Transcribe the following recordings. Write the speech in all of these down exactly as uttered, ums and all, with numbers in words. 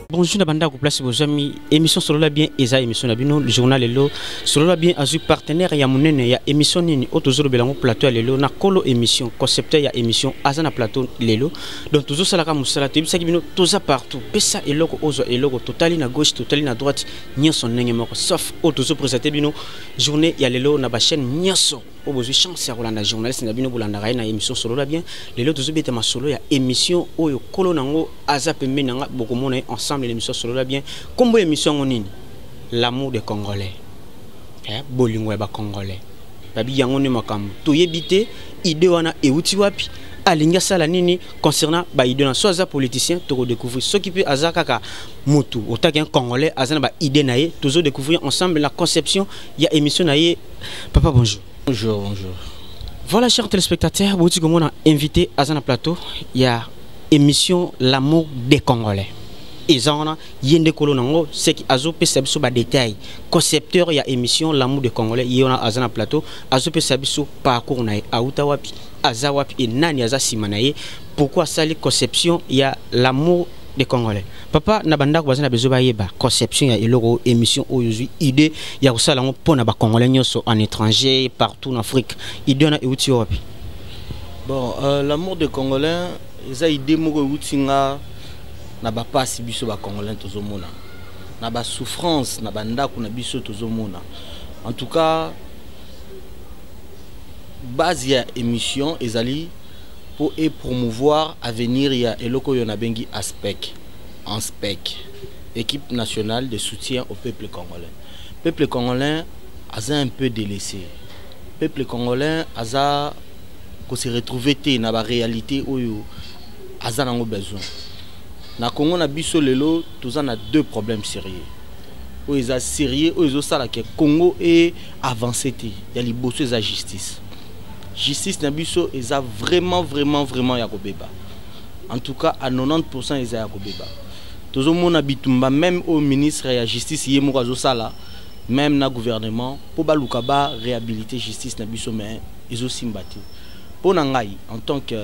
Bonjour na banda ko place vos amis émission solo la bien eza émission na bino le journal lelo solo la bien azu partenaire ya munene ya émission nini otozolo belango plateau lelo na kolo émission concepteur ya émission azana plateau lelo donc toujours sala ka musala to bisaki bino toza partout pesa eloko ozo eloko totali na gauche totali na droite nyoso ndenge moko sauf otozo présenter bino journée ya lelo na ba chaîne nyoso obozwi chance ya kolanda journaliste na bino bolanda rai na émission solo la bien lelo tozo beta ma solo ya émission oyo kolo nango aza pembe nanga bokomona ensemble l'émission solo la bien combo émission ngonini l'amour des Congolais eh bolingo ya ba Congolais babi yango ne makambo to yebite idée wana euti wapi alinga sala nini concernant ba idée na soza politicien to redécouvrir ce qui peut azaka mutu otaki un Congolais azana ba idée naie tozo découvrir ensemble la conception ya émission naie papa bonjour. Bonjour, bonjour. Voilà, chers téléspectateurs, vous dites que moi invité à un plateau, il y a émission L'amour des Congolais. Et ça, yende kolonango, c'est qui azo pe sabiso ba détail. Concepteur il y a émission L'amour des Congolais, il y a un plateau, azo pe sabiso parcours na aouta wapi, aza wapi et nani aza simanaye. Pourquoi ça les conception il y a L'amour des Congolais. Papa nabanda ko bazana bezo ba yeba conception ya eloko émission oyuzui idée ya kosala ngo pona ba Congolais nyoso en étranger partout en Afrique idée na euti wapi. Bon euh, l'amour des Congolais eza idée moko eutinga na ba pasi biso ba Congolais tozomona na ba souffrance na banda ko na biso tozomona en tout cas base ya émission ezali pour et promouvoir à venir il y a eloko yona bengi aspect en spec équipe nationale de soutien au peuple congolais. Peuple congolais a un peu délaissé. Peuple congolais a ko se retrouver na ba réalité oyo aza nango besoin. Na Congo na biso lelo toza na deux problèmes sérieux. Oyo eza sérieux oyo sala ke Congo est avancé te ya liboso eza justice. Justice na biso eza vraiment vraiment vraiment ya kobeba. En tout cas à quatre-vingt-dix pour cent eza ya kobeba. Tozo mona bitumba même au ministre ya justice yemo kazo sala même na gouvernement pour baluka ba réhabiliter justice na biso mais ezo simbati. Pour ngai en tant que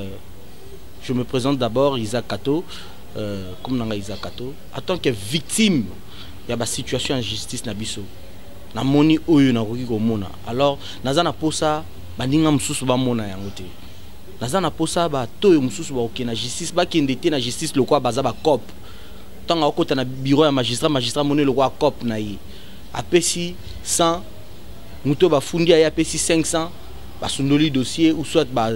je me présente d'abord Isaac Kato euh, comme nanga Isaac Kato en tant que victime ya ba situation en justice na biso. Na moni oyo na koki ko mona. Alors nazana posa baninga mususu ba mona yango te. Nazana posa ba toyo mususu ba okena justice ba kindete na justice lokwa baza ba cop. Tant okota na bureau ya magistrat magistrat moni lokwa cop na yi. Apesi cent muto ba fundi ya apesi cinq cents ba sundoli dossier ou soit ba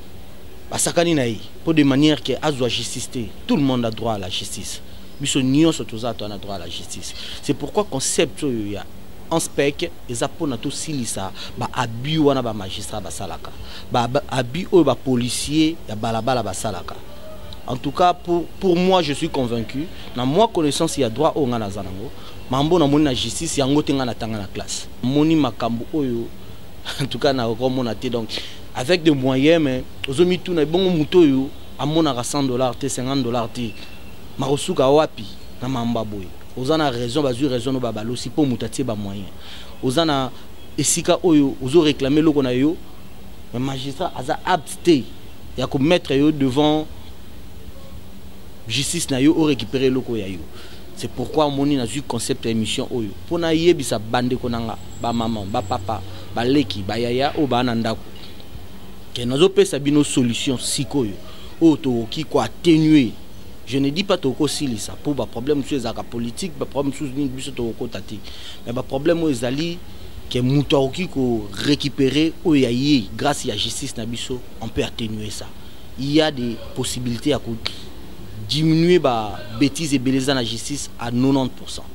ba sakani na yi pour de manière que azwa justice te. Tout le monde a droit à la justice. Biso nyonso toza to na droit à la justice. C'est pourquoi concept yo ya en spec eza pona to silisa ba abi wana ba magistrat ba salaka ba abi o ba policier ya balabala ba salaka. En tout cas pour pour moi je suis convaincu na moi connaissance il y a droit au ngana zanango mambo na moni na justice yango tenga na tanga na classe moni makambo oyo en tout cas na komona te donc avec des moyens mais ozomi tout na bongo muto yo amona ka cent dollars te cinquante dollars te marosuka wapi na mamba boy. Ozana raison bazu raison no babalo si po mutatie ba moyen ozana esika oyo ozo réclamer loko na yo mais magistrat aza apte ya ko mettre yo devant justice na yo o récupérer loko ya yo. C'est pourquoi moni na zu concept émission oyo pona yebisa bande konanga ba maman ba papa ba leki ba yaya o ba nandako ke nazo pesa bino solution sikoyo o to ki ko atténuer. Je ne dis pas toko silisa pour ba problème sur ezaka politique ba problème sur ni biso toko tati mais ba problème ezali que muto ki ko récupérer o yayi grâce à la justice na biso on peut atténuer ça. Il y a des possibilités à diminuer ba bêtises et beleza na justice à quatre-vingt-dix pour cent.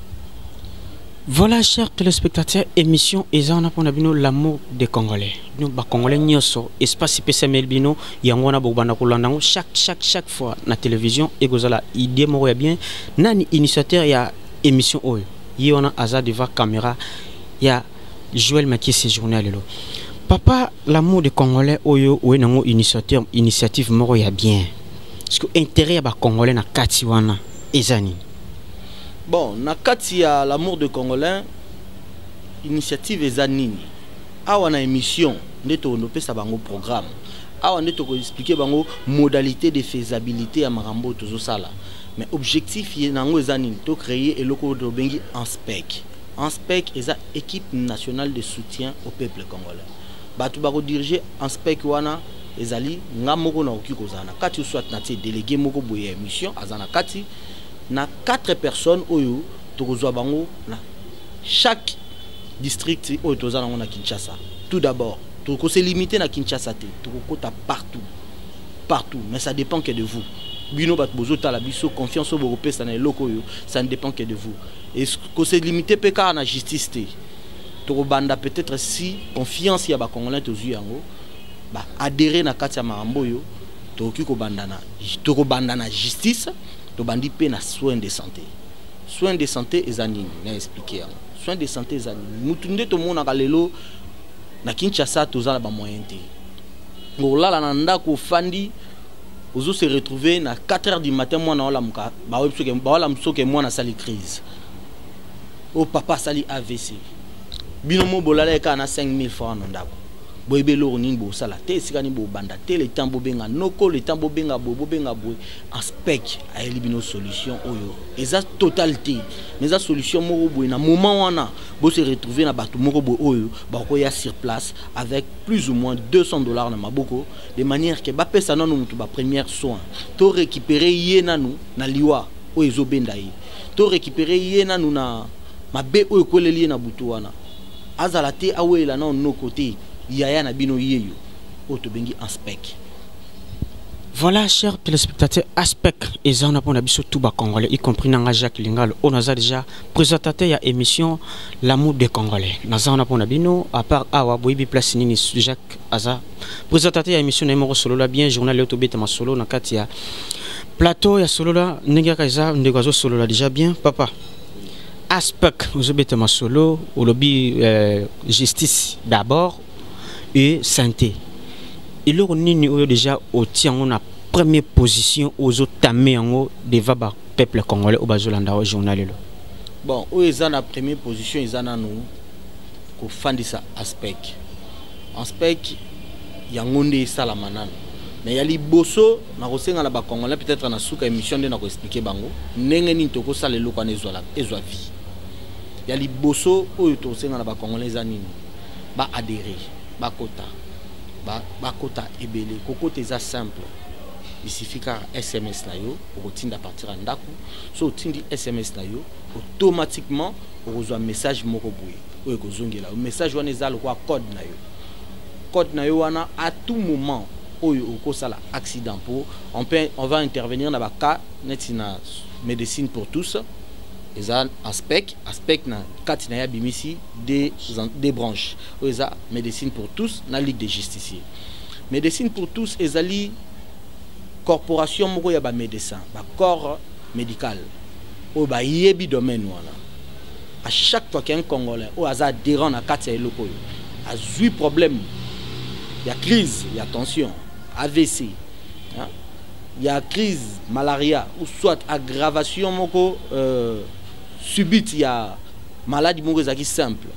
Voilà, chers téléspectateurs, émission Ezana pour Nabino l'amour des Congolais. Nous, les Congolais, nyoso espace P C M L bino, yangona bobana kulandango chaque chaque chaque fois na télévision et gozala idée moro ya bien. Nani initiateur ya émission oyo. Yona aza devant caméra ya Joël Makie séjourné lelo. Papa, l'amour des Congolais oyo oyo nango initiateur initiative moro ya bien. Parce que intérêt ya ba Congolais na kati wana ezani. Bon, na kati ya l'amour de Congolais, initiative ezanini. Awa na émission, neto no pesa bango programme. Awa neto ko expliquer bango modalité de faisabilité ya marambo tozo sala. mais objectif est de créer et le bengi en spec. En spec est équipe nationale de soutien au peuple congolais. Batu bako diriger en spec wana ezali nga moko na oki kozana kati soit na délégué moko boye mission azana kati na quatre personnes oyo tokozwa bango na chaque district oyo tozana na Kinshasa. Tout d'abord, toko se limiter na Kinshasa te, toko kota partout. Partout, mais ça dépend que de vous. Bino bat bozo tala biso confiance au européen ça na loko yo, ça ne dépend que de vous. Et ko se limiter pe ka na justice te. Toko banda peut-être si confiance ya ba congolais tozu yango ba adhérer na kati ya marambo yo, toki ko bandana, toko bandana justice, to bandi pe na soins de santé. Soins de santé ezani na expliquer yango. Soins de santé ezani mutunde to mona kalelo na Kinshasa tozala ba moyen te. Ngola la nanda ko fandi ozo se retrouver na quatre heures du matin moi na ola muka ba websoke ba ola msoke moi na sali crise. O papa sali A V C. Binomo bolala ka na cinq mille francs na ndako. Boyebe lo ni bo sala te sikani bo banda te le temps bo benga noko le temps bo benga bo bo benga bo en spec a elibino solution oyo eza totalité mais la solution moko bo na moment wana bo se retrouver na bato moko bo oyo ba ko ya sur place avec plus ou moins deux cents dollars na maboko de manière que ba pesa nanu mutu ba première soin to récupérer yena nu na liwa oyo zo benda yi to récupérer yena nu na mabe oyo ko leli na butu wana azala te awela na no côté. Yaya na bino yeyo otobengi en spec. Voilà, chers téléspectateurs, aspect et ça on a pour nabiso tout bas congolais, y compris Nanga Jacques Lingal. On a déjà présentateur ya émission l'amour des Congolais. Naza on a pour nabino à part awa boibi place nini Jacques Aza. Présentateur ya émission numéro solo là bien journal autobé ma solo na katia plateau ya solo là nega kaza ndegazo solo là déjà bien papa. Aspect vous obétez ma solo au lobby euh, justice d'abord. Et santé. Et là, on est déjà au tien, on a première position aux autres tamés en haut devant le peuple congolais au Bazolanda au journal. Bon, où ils ont la première position, ils ont nous qu'au fin de ça aspect. Aspect, il y a un monde salamanane. Mais il y a les bosso, na rosenga la Congolais peut-être na souka émission de na expliquer bango. Nenge ni toko sa le lokane zola ezwa vie. Il y a les bosso où to rosenga la Congolais zanini ba adhérer. Bakota, ba bakota ebele, kokote za simple. Il suffit qu'un S M S na yo, pour tinda partir en daku. So tindi S M S na yo, automatiquement on reçoit un message moko boye. Oyo ko zongela. Le message wana eza le code na yo. Code na yo wana à tout moment oyo ko sala accident pour on peut on va intervenir dans ba cas netina médecine pour tous. Eza aspect aspect na katina ya bimisi des des branches eza médecine pour tous na ligue des justiciers médecine pour tous ezali corporation moko ya ba médecin ba corps médical o ba yebi domaine wana à chaque fois qu'un congolais o aza adhérent na katia eloko yo azui problème ya crise ya tension A V C hein? Il y a crise malaria ou soit aggravation moko euh, subite il y a maladie moko ezaki simple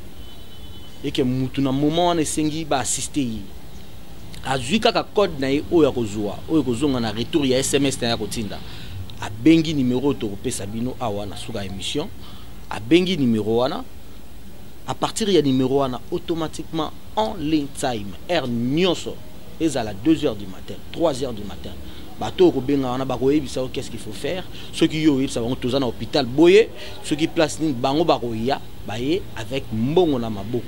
et que mutu na moment on esengi ba assister azui kaka code na ye oyo kozwa oyo kozonga na retour ya S M S na ya kotinda abengi numéro to kopesa bino awa na suka émission abengi numéro wana à partir ya numéro wana automatiquement en ligne time heure nyonso ezala deux heures du matin trois heures du matin bato ko benga wana bako yebisa qu'est-ce qu'il faut faire ceux qui yo yebisa bango tozana hôpital boye ceux qui place ni bango bako ya baye avec mbongo na maboko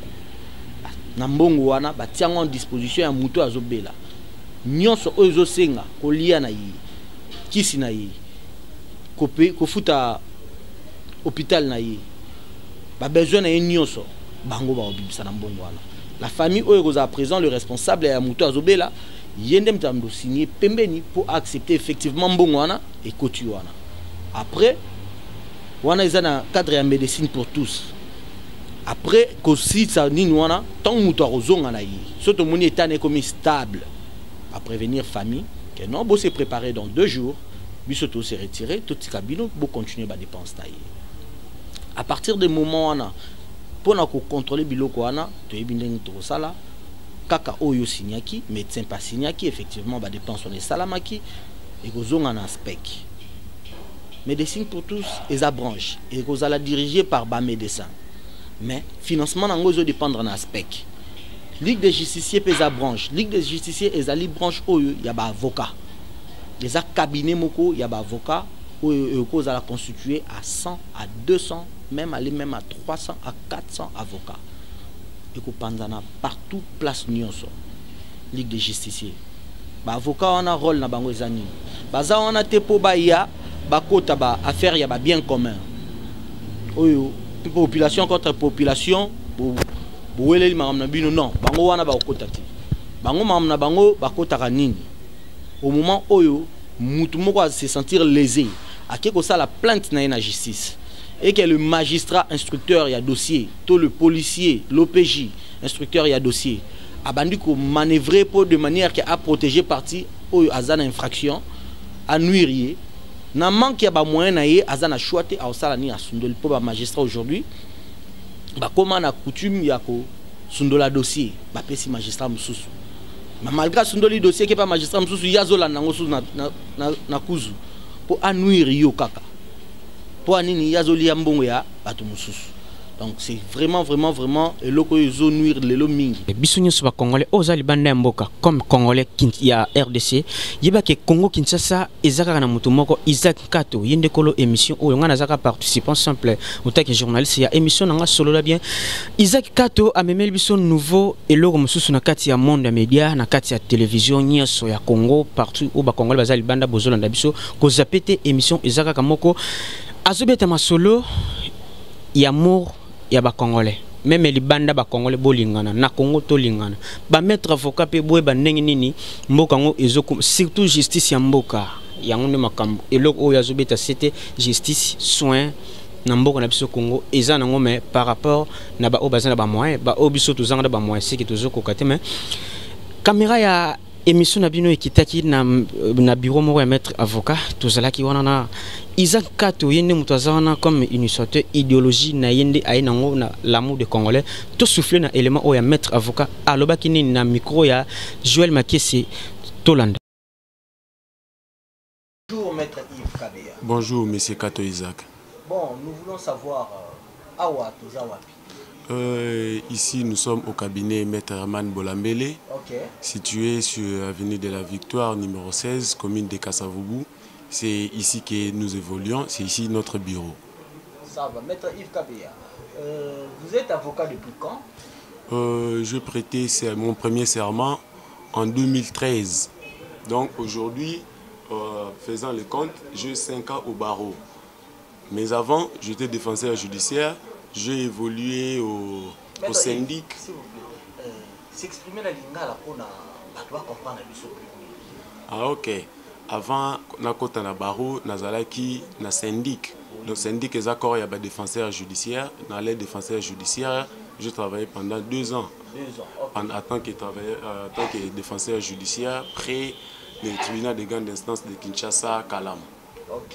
na mbongo wana batiango en disposition ya muto azobela nyonso oyo senga ko lia na yi kisi na yi ko pe ko futa hôpital na yi ba besoin na yi nyonso bango ba obibisa na mbongo wana la famille oyo ko za présent le responsable ya muto azobela yendem tamdo signer pembeni pour accepter effectivement mbongo wana et kotu wana après wana ezana cadre ya médecine pour tous après ko si ça nini wana tant muto rozonga na yi soto moni etane comme stable à prévenir famille que non bo se préparer dans deux jours bisoto se retirer tout kabino bo continuer ba dépense taille à partir des moments wana pour na ko contrôler biloko wana to ebindeng to sala kaka oyo signaki médecin pas signaki effectivement ba dépense on est salamaki et kozonga na spec Médecine pour tous et sa branche et vous allez diriger par bas médecin. Mais financement nango zo dépendre d'un aspect. Ligue des justiciers et sa branche, Ligue des justiciers et sa branche où il y a ba avocat. Les cabinets moko il y a ba avocat où vous allez constituer à cent à deux cents, même aller même à trois cents à quatre cents avocats. Et que pendant partout place nyonso. Ligue des justiciers. Ba avocat on a rôle na bango ezani. Baza on a tepo ba ya ba kota ba affaire ya ba bien commun. Oyo population contre population bo boeleli mamam na bino non bango wana ba kota ti. Bango mamam na bango ba kota ka nini. Au moment oyo mutu moko a se sentir lésé akeko ça la plainte na na justice et que le magistrat instructeur il y a dossier, tout le policier, l'O P J instructeur il y a dossier. Abandi ko manœuvrer pour de manière à protéger parti ou azana infraction à nuire na manque ya ba moyen na ye azana choité à osala ni asundoli pour ba magistrat aujourd'hui ba comment na coutume ya ko sundola dossier ba pesi magistrat mususu mais malgré sundoli dossier que pas magistrat mususu yazola nango sous na na na kuzu pour anuire yo kaka pour anini yazoli ya mbongo ya bato mususu. Donc c'est vraiment vraiment vraiment eloko yo nuire lelo mingi. Bisunyo soba congolais ozali banda mboka comme congolais ya R D C yeba ke Congo Kinshasa ezaka na mutu moko Isaac Kato yende kolo émission o ngana zaka participant simple otaki journaliste ya émission nanga solo la bien Isaac Kato amemeli biso nouveau eloko mususu na kati ya monde média na kati ya télévision nyeso ya Congo partout au ba congolais bazali banda bozolanda biso ko zapete émission ezaka kamoko azobeta masolo ya amour ya ba congolais même les banda ba congolais bolingana na Congo to lingana ba mettre avocat pe boye ba ndenge nini mboka ngo ezoko surtout justice ya mboka yango ne makambo eloko oyo azobeta c'était justice soin na mboka na biso Congo eza nango mais par rapport na ba obazana ba moyen ba obiso tozanga ba moyen c'est que tozoko kate mais caméra ya émission na bino ekitaki na na bureau moko ya maître avocat tozalaki wana na Isaac Kato yende mutazana comme initiateur idéologie na yende ayenango na l'amour des Congolais to souffler na élément o ya maître avocat alobaki ni na micro ya Joël Makese Tolanda. Bonjour maître Yves Kabea. Bonjour monsieur Kato Isaac. Bon, nous voulons savoir euh, awa tozawapi. Euh, ici, nous sommes au cabinet Maître Herman Bolambele, okay. Situé sur l'avenue de la Victoire, numéro seize, commune de Kasavubu. C'est ici que nous évoluons, c'est ici notre bureau. Ça va, Maître Yves Kabea. Euh, vous êtes avocat depuis quand? euh, Je prêtais mon premier serment en deux mille treize. Donc aujourd'hui, euh, faisant le compte, j'ai cinq ans au barreau. Mais avant, j'étais défenseur judiciaire. J'ai évolué au, au syndic. S'il vous plaît, euh, s'exprimer la lingala pour comprendre le Ah ok. Avant, nakota na barreau, nazalaki na syndic. Le syndic est accord, il y a des défenseurs judiciaires. Dans les défenseurs judiciaires, j'ai travaillé pendant deux ans. Deux ans. Okay. En, en, tant que euh, en tant que défenseur judiciaire près le tribunal de grande instance de Kinshasa, Kalam. Ok.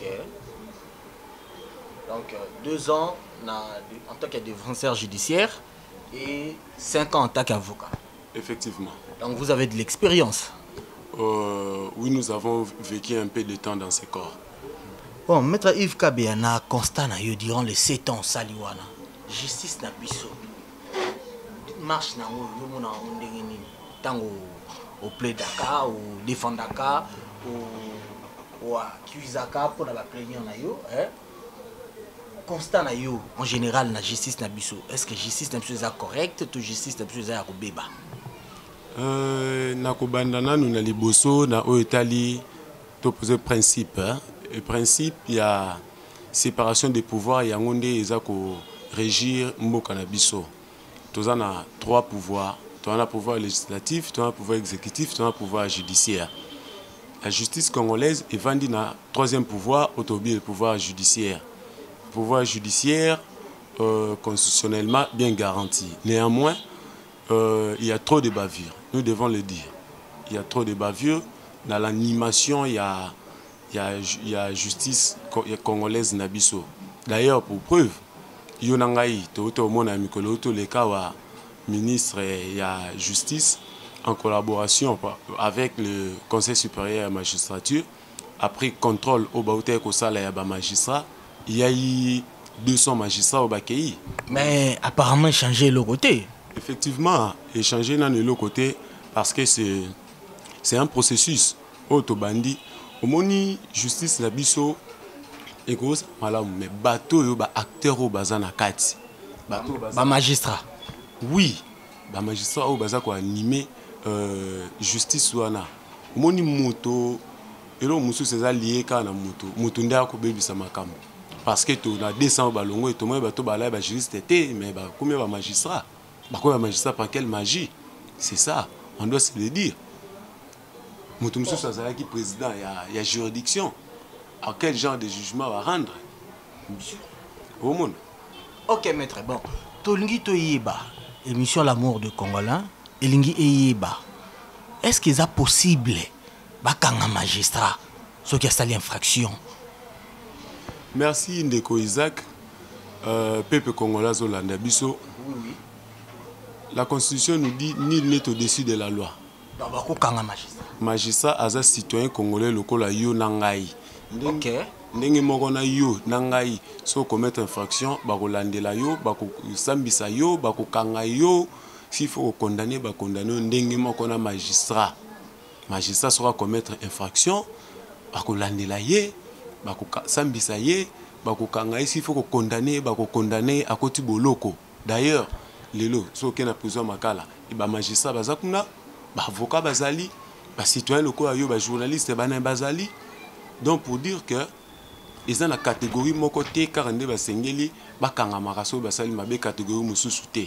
Donc euh, deux ans en tant que défenseur judiciaire et cinq ans en tant qu'avocat. Effectivement. Donc vous avez de l'expérience. Euh, oui, nous avons vécu un peu de temps dans ces corps. Bon, Maître Yves Kabea na constat na yo durant les sept ans saliwana. Justice na biso. Marche na yo yo na ndenge nini. Tango au plaidaka ou défendaka ou ou accusaka pour la plaignant na yo, hein? Constat na yo en général la justice na biso. Est-ce que justice na biso est correcte ou justice na biso est robeba? Euh na kobandana nous na liboso na o etali to poser principe hein? Le principe il y a séparation des pouvoirs ya ngonde ezako régir mboka na biso. Tozana trois pouvoirs, tozana pouvoir législatif, tozana pouvoir exécutif, tozana pouvoir judiciaire. La justice congolaise est vendue na troisième pouvoir, autobi le pouvoir judiciaire. Le pouvoir judiciaire euh, constitutionnellement bien garanti. Néanmoins, euh, il y a trop de bavures. Nous devons le dire. Il y a trop de bavures. Dans l'animation, il y a, il y a, il y a justice congolaise nabiso. D'ailleurs, pour preuve, Yonangai, Toto Mona Mikolo, tous les cas, ministre et la justice, en collaboration avec le Conseil supérieur de la magistrature, après contrôle au baoté ko sala ya ba magistrat, il y a eu deux cents magistrats au Bakei. Mais apparemment changer le côté. Effectivement, échanger dans le côté parce que c'est c'est un processus autobandi. Au moni justice la biso et cause malam mais bateau yo ba acteur au bazana kati. Bateau ba magistrat. Oui, ba magistrat au baza ko animer euh, justice wana. Au moni moto et là musu c'est lié kana moto. Moto nda ko bebisa makambo. Parce que tu as deux cents ballons et tout le monde est juriste, mais combien de magistrats? Combien de magistrats par quelle magie? C'est ça, on doit se le dire. Moutoumou Sazala qui est président, il y a juridiction. À quel genre de jugement va rendre? Au monde. Ok, maître, bon. Tolingi Toyeba, émission L'amour de Congolais, et Lingi Eyeba. Est-ce qu'il est possible, un magistrat, ceux qui a sali infraction? Merci Ndeko Isaac, euh, peuple congolais Zolanda Bisso. Oui, oui. La Constitution nous dit nul n'est au-dessus de la loi. Magistrat. Magistrat aza citoyen congolais lokola yo nangai. Ok. Ndenge moko na yo nangai so commettre infraction bakolandela yo bakosambisa yo bakokanga yo s'il faut condamner ba condamner ndenge moko na magistrat. Magistrat sera commettre infraction bakolandela ye bakosambisa ye bakokanga s'il faut condamner bakokondamner à côté boloko. D'ailleurs lelo so kena prison makala et ba magistrat bazakuna ba avocat bazali ba citoyen loko ayo ba journaliste bana bazali. Donc pour dire que ils ont la catégorie moko te car nde ba sengeli ba kanga makaso basali mabe catégorie mususu te.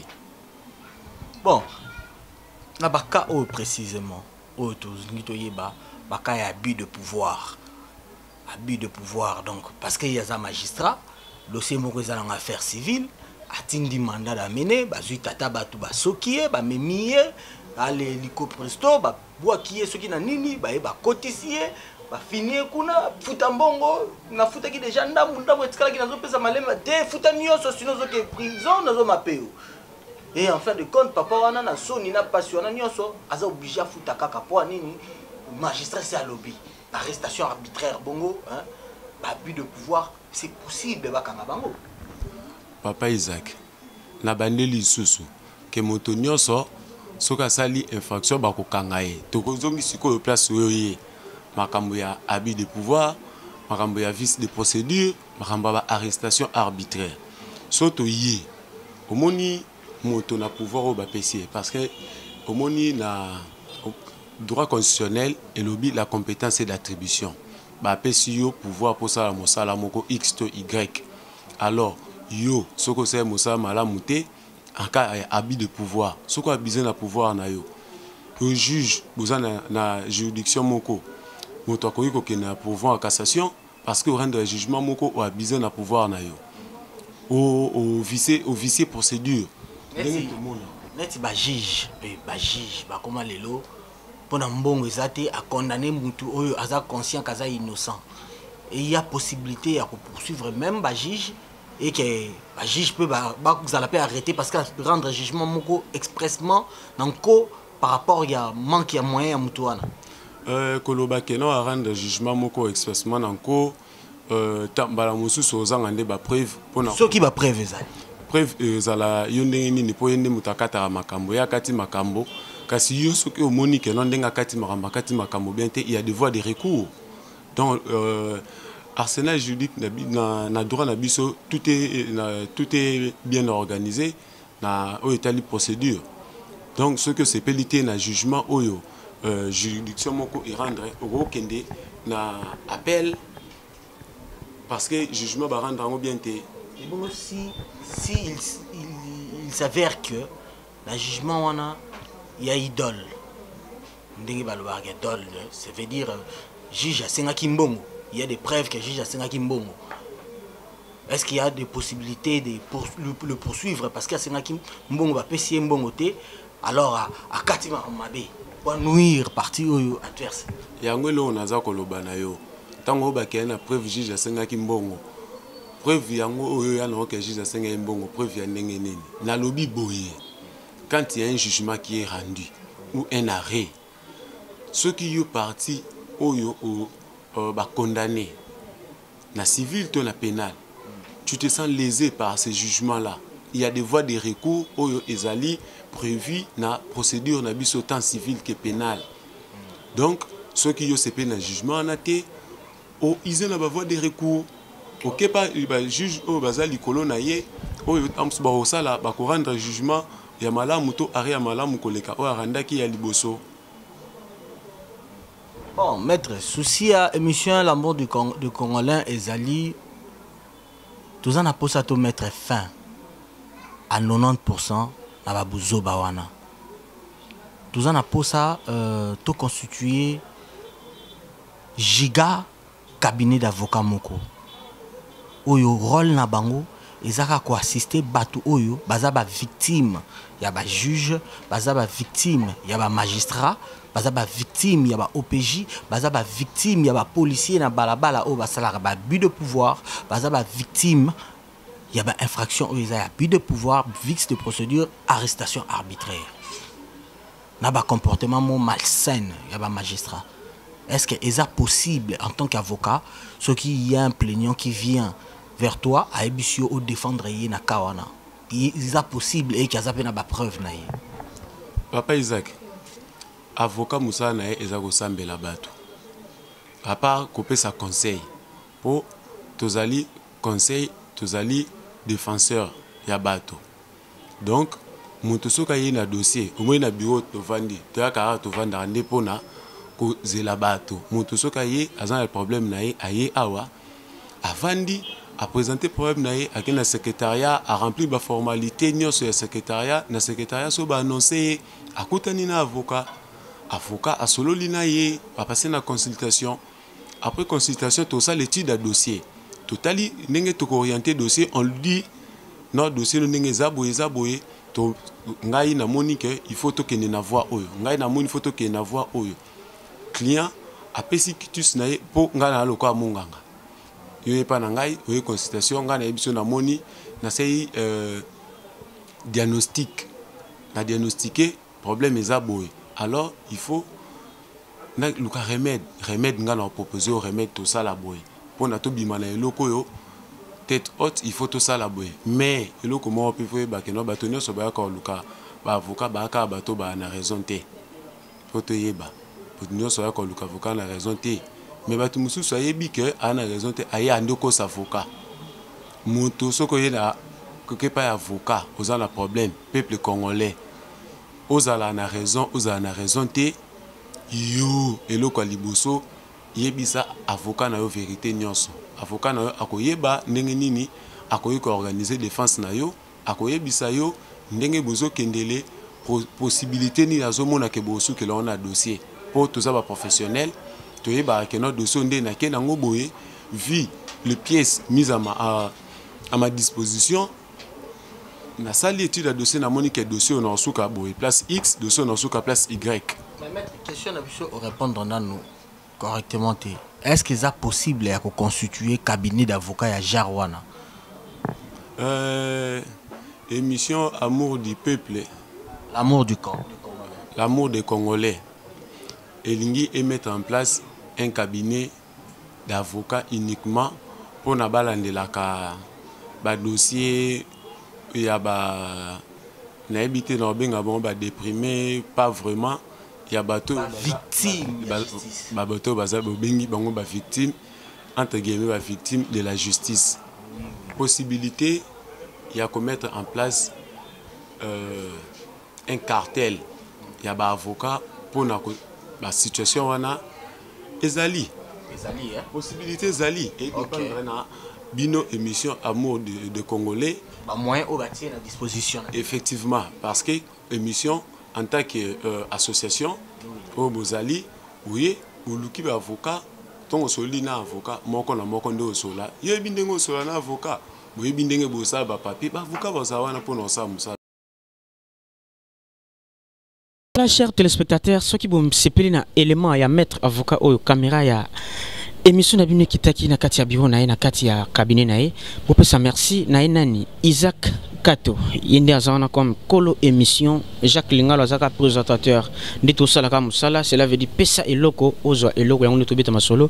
Bon na baka o précisément o to ngito yeba baka ya abus de pouvoir. Abus de pouvoir donc parce qu'il y a un magistrat dossier moko za en affaires civiles atindi mandat d'amener bazui tata batu basokie ba memie ale liko presto ba boakie soki na nini ba ba cotiser ba finir kuna futa mbongo na futa ki déjà ndamu ndamu etikala ki nazo pesa malema te futa nyoso sino zo ke prison nazo mapeo. Et en fin de compte papa wana na soni na passiona nyoso aza obligé futa kaka po nini magistrat c'est à lobby. Arrestation arbitraire bongo hein, abus de pouvoir c'est possible bakanga bango. Papa Isaac na bandeli susu ke moto nyoso soka sali infraction bakokanga ye tokozongi siko place oyo makambo ya abus de pouvoir makambo ya vice de procédure makambo ba arrestation arbitraire soto yi omoni moto na pouvoir au ba P C parce que omoni na droit constitutionnel et lobby la compétence et d'attribution ba P C yo pouvoir pour ça la mosala moko x to y alors yo soko c'est mosala malamu te en cas abus de pouvoir soko abusé na pouvoir na yo le juge boza na, na juridiction moko moto akoki kokena pouvoir en cassation parce que rendre jugement moko o abusé na pouvoir na yo au au vicier au vicier procédure neti ba juge ba juge ba comment lelo pona mbongo ezate a condamner mutu oyo aza conscient kaza innocent et il y a possibilité à poursuivre même ba juge et que le juge peut arrêter parce qu'il rendre un jugement moko expressement par rapport à manque de moyens à Moutouana. Koloba keno a rendre jugement moko expressement nanko tambala musu sozanga nde ba preuve pona so ki ba preuve ezali preuve ezala yonde nini po yende mutakata makambo ya kati makambo kasi yo soki omoni ke non ndenga kati makambo kati makambo bien te il y a des voies de recours donc euh, arsenal juridique na na droit na biso tout est na, tout est bien organisé na o étali procédure donc ce que c'est pelité na jugement oyo euh, juridiction moko et rendre au kende na appel parce que jugement va rendre en bien té bon si si il, il, il s'avère que le jugement wana il y a idole ndenge balwa idole ça veut dire juge asenga kimbongo. Il y a des preuves que le juge a senga kimbongo. Est-ce qu'il y a des possibilités de pour, le, le poursuivre parce qu'il y a senga kimbongo va pesier mbongo te alors à à katima mabe pour nuire partie adverse. Yango lo naza koloba na yo. Tango ba kena preuve juge a senga kimbongo. Preuve yango oyo ya no que juge a senga kimbongo preuve ya ndenge nini. Na lobby boye. Quand il y a un jugement qui est rendu ou un arrêt ceux qui y parti oyo euh, bah, condamné, na civil ou na pénal, tu te sens lésé par ces jugements-là. Il y a des voies de recours oyo ezali prévues na procédure na biso tant civil que pénal. Donc, ceux qui ont ces na jugement na te, o ils ont la voie de recours. Ok, pas le juge au bazali colonna ye, oyo amsu ba osala ba ko rendre jugement ya malamu to ari ya malamu koleka o aranda ki ya liboso. Bon, maître, souci à émission l'amour du Cong de Congolais ezali tout ça n'a pas ça to mettre fin à quatre-vingt-dix pour cent na ba buzo bawana. Tout ça n'a pas ça euh, to constituer giga cabinet d'avocat moko. Oyo rôle na bango ezaka ko assister batu oyo baza ba victime ya ba juge, baza ba victime ya ba magistrat, baza ba victime ya ba O P J, baza ba victime ya ba policier na balabala o basalaka ba but de pouvoir, baza ba victime ya ba infraction oyo ya but de pouvoir, vice de procédure, arrestation arbitraire. Na ba comportement mo malsain ya ba magistrat. Est-ce que c'est possible en tant qu'avocat, ce qui y a un plaignant qui vient vers toi à ébusio ou défendre na kawana? C'est possible et qu'il y a pas preuve na ye. Papa Isaac, avocat Moussa na ye ezako sambela bato. À part couper sa conseil pour tozali conseil, tozali défenseur ya bato. Donc mutu soka ye na dossier, au moins na bureau to vandi, to ya kara to vanda ande pona ko zela bato. Mutu soka ye azan le problème na ye aye awa avandi a présenté problème na ye à la secrétariat a rempli ba formalité nyo sur le secrétariat na secrétariat so ba annoncer a kutani na avocat avocat a solo lina ye a passer na consultation après consultation tout ça l'étude à dossier totali ndenge to orienter dossier on lui dit non dossier ndenge zaboye zaboye to ngai na monique il faut to kene na voix oyo ngai na moni faut to kene na voix oyo client a pesi kitus na ye po ngai na lokwa munganga yo pas na ngai oyo consultation ngai na ebiso na moni na sei euh, diagnostic na diagnostiquer problème ezaboye alors il faut na luka remède remède ngai na proposer au remède tout ça la boye pour na to bima na eloko yo tête haute il faut tout ça la boye mais eloko mo pe fo ba ke no batonyo so ba ka luka ba avocat ba ka bato ba na raison te faut te yeba pour nous so ka luka avocat na raison te. Mais batu musu soyez bi que a na raison te aye andoko sa avocat moto soko ye na que pas avocat aux a problème peuple congolais aux a na raison aux a na raison te yo eloko liboso yebisa avocat na yo vérité nyonso avocat na yo akoyeba ndenge nini akoyi ko organiser défense na yo akoyebisa yo ndenge bozo kendele possibilité ni azomona ke bosu ke l'on a dossier pour tous ça professionnel. Tu es que notre dossier na ke nango boye vu les pièces mises à ma à, à ma disposition na salle étude à dossier na monique dossier on suka boye place X dossier on suka place Y. Mais maître question na biso répondre dans nous correctement. Est-ce que c'est possible à constituer cabinet d'avocat à Jarwana? Euh émission Amour du peuple, l'amour du corps, l'amour des Congolais. Elingi et mettre en place un cabinet d'avocats uniquement pour na balande la ka ba dossier ya ba na habité na benga bon ba déprimé pas vraiment ya bato victime ba bato baza bengi bango ba victime entre guillemets ba victime de la justice. Possibilité ya commettre en place euh, un cartel ya ba avocat pour na la situation wana ezali ezali hein possibilité ezali et dépendre na bino émission amour de, de Congolais ba moyen au bâti à disposition effectivement parce que émission en tant que euh, association au bozali oui ou luki ba avocat ton soli na avocat moko na moko ndo sola yebi ndenge sola na avocat boyebi ndenge bosa ba papier ba avocat ba wana pour ça musa. Chers téléspectateurs, ceux qui vont se un élément à mettre avocat ou caméra ya émission na bino kitaki na kati ya bureau na ye na kati ya cabinet na ye bopesa merci na ye nani Isaac Kato yende azana comme kolo émission Jacques Lingalo azaka présentateur ndi to sala ka musala cela veut dire pesa eloko ozwa eloko yango to beta masolo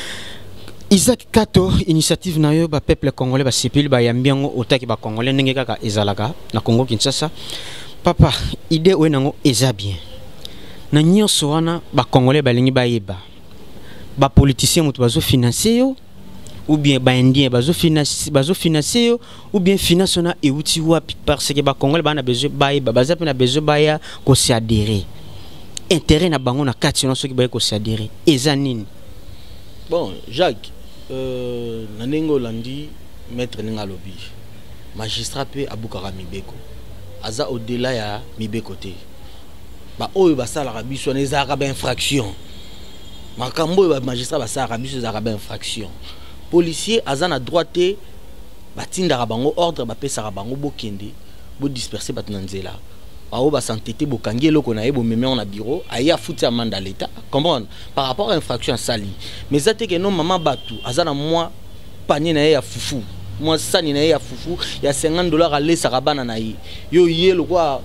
Isaac Kato initiative na yo ba peuple congolais ba sipili ba yambiango otaki ba congolais ndenge kaka ezalaka na Congo Kinshasa papa idée o nango eza bien na nyonso wana ba congolais balingi ba yeba ba politicien mutu bazo financer yo ou bien ba indien bazo financer bazo financer yo ou bien finance na euti wapi parce que ba congolais ba na besoin ba yeba baza pe na besoin ba ya ko se adhérer intérêt na bango na kati na soki ba ko se adhérer eza nini. Bon Jacques euh nanengo landi maître Ningalobi magistrat pe abukara mibeko aza au-delà ya mibeko te ba oyo basala biso na ezaka ba infraction makambo ba magistrat basala biso ezaka ba infraction policier aza na droite batinda bango ordre ba pesa bango bokende bo disperser bat na nzela awo ba santé bo kangelo ko na yebo meme on a bureau aya futi amanda l'état comprendre par rapport à infraction sali mais ça te que non maman batu aza na moi panier na ya fufu moi sani na ya fufu ya cinquante dollars à lesa rabana na yi yo yelo quoi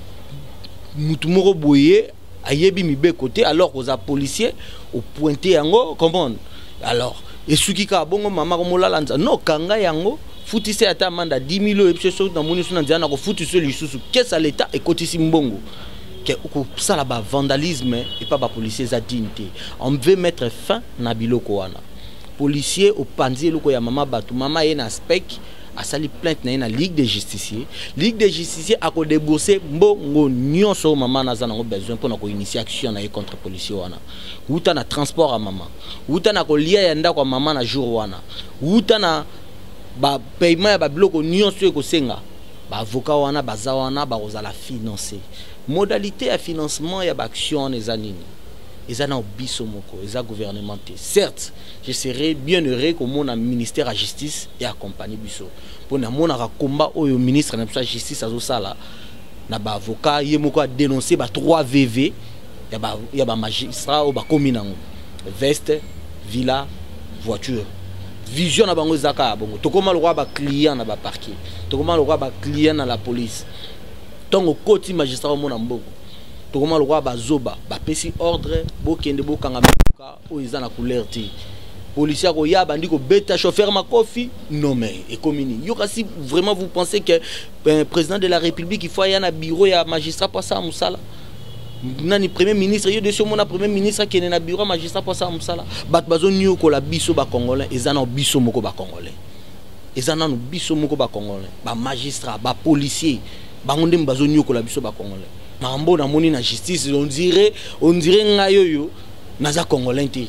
mutu moko boye ayebi mibe côté alors aux policiers au pointé yango comprendre alors et suki ka bongo mama ko molala non kanga yango futi se ata manda dix mille euros et so na moni so na ndiana ko futi so lisusu qu'est-ce à l'état et kotisi mbongo que ça là bas vandalisme et pas ba policiers za dignité on veut mettre fin na biloko wana policier au panzi loko ya mama batu mama ye na spec a sali plainte na na ligue des justiciers ligue des justiciers a ko débourser mbongo nyonso mama na za na besoin pour na ko initier action na contre policier wana uta na transport à maman uta na ko lia ya ndako mama na jour wana uta na ba paiement ya ba bloko nyonso ko senga ba avocat wana baza wana ba kozala financer modalité ya financement ya ba action les anini eza na biso moko eza gouvernementé certes je serais bien heureux que mon ministère à justice et accompagner biso pour na mona ka combat oyo ministre na justice azo sala na ba avocat ye moko a dénoncer ba trois V V ya ba ya ba magistrat o ba kominango veste villa voiture vision na bango zaka bongo tokoma le roi ba client na ba parquet tokoma le roi ba client na la police tongo koti magistrat o mona mboko tokoma le roi ba zoba ba pesi ordre bo kende bo kanga meka o izana couleur ti policier ko ya bandi ko beta chauffeur makofi non mais et comini yo si vraiment vous pensez que ben, président de la république il faut y a bureau ya magistrat pour ça musala nani premier ministre yo de ce mon premier ministre qui est na bureau magistrat pour ça musala bat bazo nyo ko la biso ba congolais ezana biso moko ba congolais ezana no biso moko ba congolais ba magistrat ba policier ba ngonde bazo nyo ko la biso ba congolais na mbo na moni na justice on dirait on dirait ngayo yo naza congolais te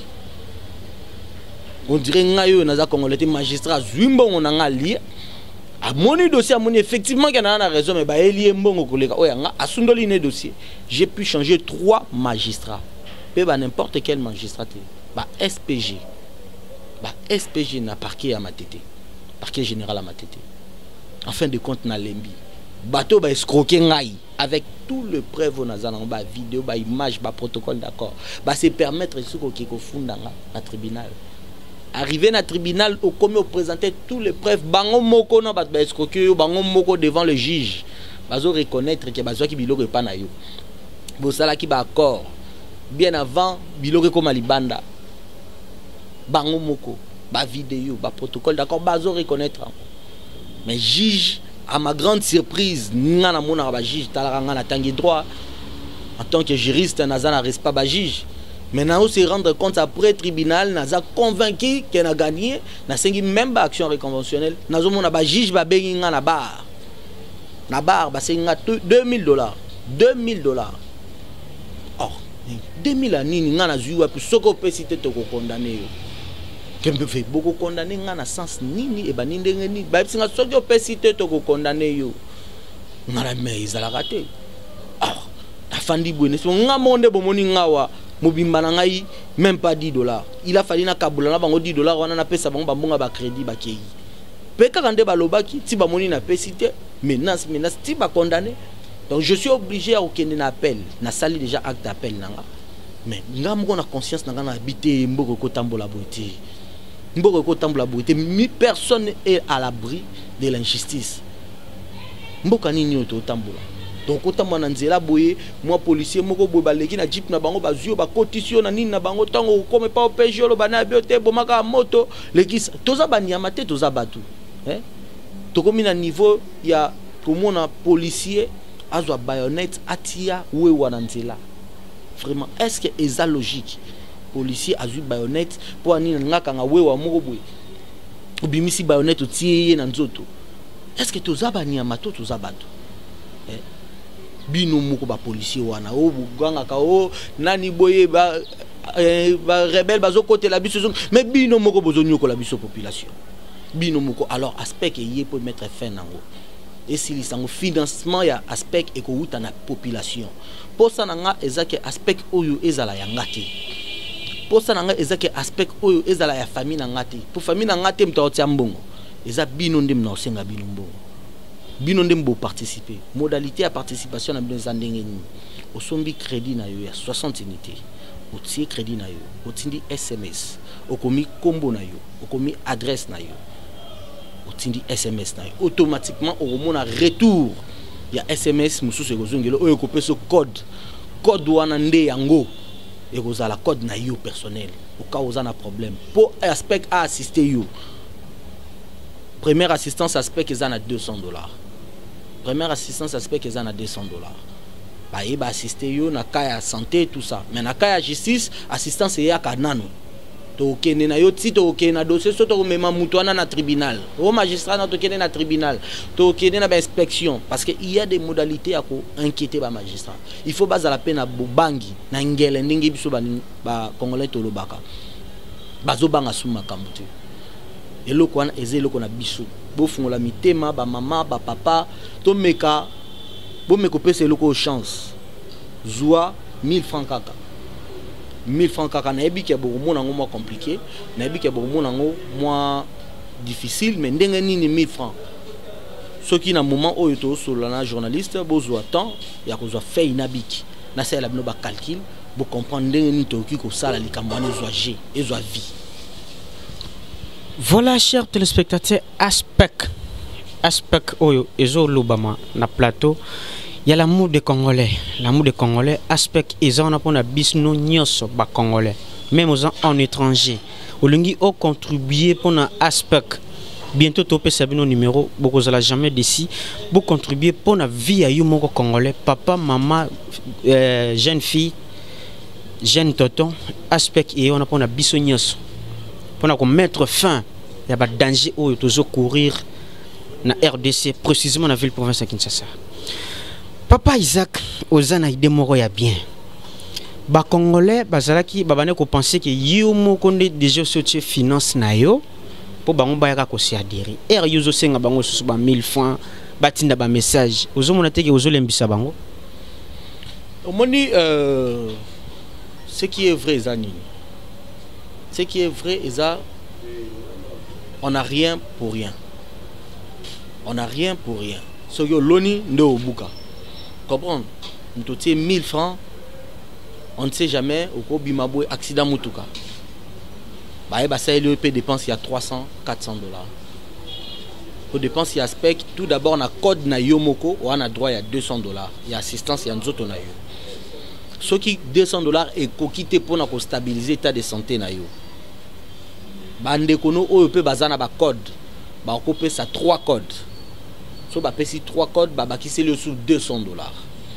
on dirait ngayo naza congolais te magistrat zumbongo na ngali a moni dossier a moni effectivement qu'il y a raison mais ba elie mbongo koleka oya nga asundoli ne dossier j'ai pu changer trois magistrats pe ba n'importe quel magistrat ba S P G ba S P G na parquet à Matete parquet général à Matete en fin de compte na lembi bateau ba escroquer ngai avec tout le preuve na zana ba vidéo ba image ba protocole d'accord ba se permettre ce ko ko funda na tribunal arrivé na tribunal au commis présenter tous les preuves bango moko na ba escroquer bango moko devant le juge bazo reconnaître que bazo ki biloko pa na yo bo sala ki ba accord bien avant biloko comme libanda bango moko ba vidéo ba protocole d'accord bazo reconnaître mais juge à ma grande surprise ngana mona ba juge talaka ngana tangi droit en tant que juriste nazana reste pas ba juge maintenant on se rendre compte après tribunal naza convaincu qu'il a gagné na sengi même ba action réconventionnelle nazo mona ba juge ba bengi ngana bar na bar ba senga deux mille dollars deux mille dollars oh deux mille anini ngana zuwa puis soko pesite to ko condamner yo kembe fait beaucoup condamner ngana sens nini e baninde ngeni ba singa soko pesite to ko condamner yo ngana mais izala raté ah afandi bwene so ngamonde bomoni ngawa mobimba na ngai même pas dix dollars il a fallu na kabula na bango dix dollars wana na pesa bango bambonga ba crédit ba kei pe ka kande ba lobaki ti ba moni na pesite menace menace ti ba condamné donc je suis obligé à aucun appel na sali déjà acte d'appel nanga mais nga moko na conscience na nga na habité mboko ko tambola boité mboko ko tambola boité mi personne est à l'abri de l'injustice mboka nini oto tambola donc otamba na nzela boye moi policier moko boye baleki na jeep na bango bazio ba cotisio na nini na bango tango comme pas au P J lo bana biote bomaka moto lekisa toza banyama te toza batu hein tokomi na niveau ya komona policier azwa baïonnette atia we wana nzela. Vraiment, est-ce que c'est logique? Policier a eu baïonnette pour aller dans la wewa moroboui. Ou bimisi baïonnette au tiye nan zoto. Est-ce que tu as bani amato tu as bato? Bino moko ba policier wana o buganga ka o nani boye ba ba rebelle bazo côté la biso mais bino moko bozo nyoko la biso population. Bino moko alors aspect que yé pour mettre fin nango. Et si le financement ya aspect et ko na population. Pour ça nanga ezake aspect oyo ezala ya ngati. Pour ça nanga ezake aspect oyo ezala ya famille na ngati. Pour famille na ngati mtaotia mbongo. Eza bino ndem na osenga bino mbongo. Bino ndem bo participer. Modalité à participation na bino zandenge ni. Osombi crédit na yo ya soixante unités. Otie crédit na yo. Otindi S M S. Okomi combo na yo. Okomi adresse na yo. Otindi S M S na yo. Automatiquement au moment retour. Il y a S M S mususu ekozongelo oyo kopé ce code code wana nde yango ekozala code na yo personnel au cas où on a problème pour aspect à assister yo première assistance aspect qu'ils en a deux cents dollars première assistance aspect qu'ils en a deux cents dollars ba yeba assister yo na cas ya santé tout ça mais na cas ya justice assistance ya kanano to kene na yo ti to kene na dossier so to mema mutu na tribunal au magistrat na to kene na tribunal to kene na ba inspection parce que il y a des modalités à ko inquiéter ba magistrat il faut baza la peine na bobangi na ngele ndenge biso ba ba congolais to lobaka bazo banga suma kambutu eloko wana ezelo na biso bo fungola mitema ba mama ba papa to meka bo meko pesa eloko chance zwa mille francs kaka mille francs kaka na ebi ki beaucoup mon moins compliqué na ebi ki beaucoup mon moins difficile mais ndenge nini mille francs ce qui na moment où yoto solo na journaliste bozo temps ya ko zo fait inabiki na sala bino ba calcul bo comprendre ndenge ni to ki ko sala likambo na zo g et zo vie. Voilà chers téléspectateurs aspect aspect oyo ezo lobama na plateau. Il y a l'amour des Congolais, l'amour des Congolais, aspect ils ont pour na bisno nyos ba Congolais, même aux en étranger. Au lungi au contribuer pour na aspect. Bientôt topé sabino numéro, beaucoup za la jamais d'ici, beaucoup contribuer pour na vie à yumoko Congolais, papa, maman, euh, jeune fille, jeune tonton, aspect et on a pour na bisno nyos. Pour na mettre fin, il y a pas danger où toujours courir na R D C précisément dans la ville province de Kinshasa. Papa Isaac ozana ide moko ya bien ba congolais bazalaki babane ko penser que yo moko nde déjà sorti finance na yo po bango bayaka ko si adhérer er yuzo senga bango susu ba mille francs batinda ba message ozomona teke ozolembisa bango omoni euh ce qui est vrai zani ce qui est vrai eza on n'a rien pour rien on n'a rien pour rien so yo loni ndo obuka comprendre nous mille francs on ne sait jamais au ko bimabo accident mutuka ba ba ça il peut dépenser à trois cents quatre cents dollars pour dépenser aspect tout d'abord na code na yomoko on a droit à deux cents dollars il y a assistance il y a nzoto na yo ce qui deux cents dollars et ko quitter pour na ko stabiliser état de santé na yo bande kono o peut bazana ba code ba ko peut ça trois codes. So ba pesi trois codes ba ba qui c'est le sous deux cents dollars.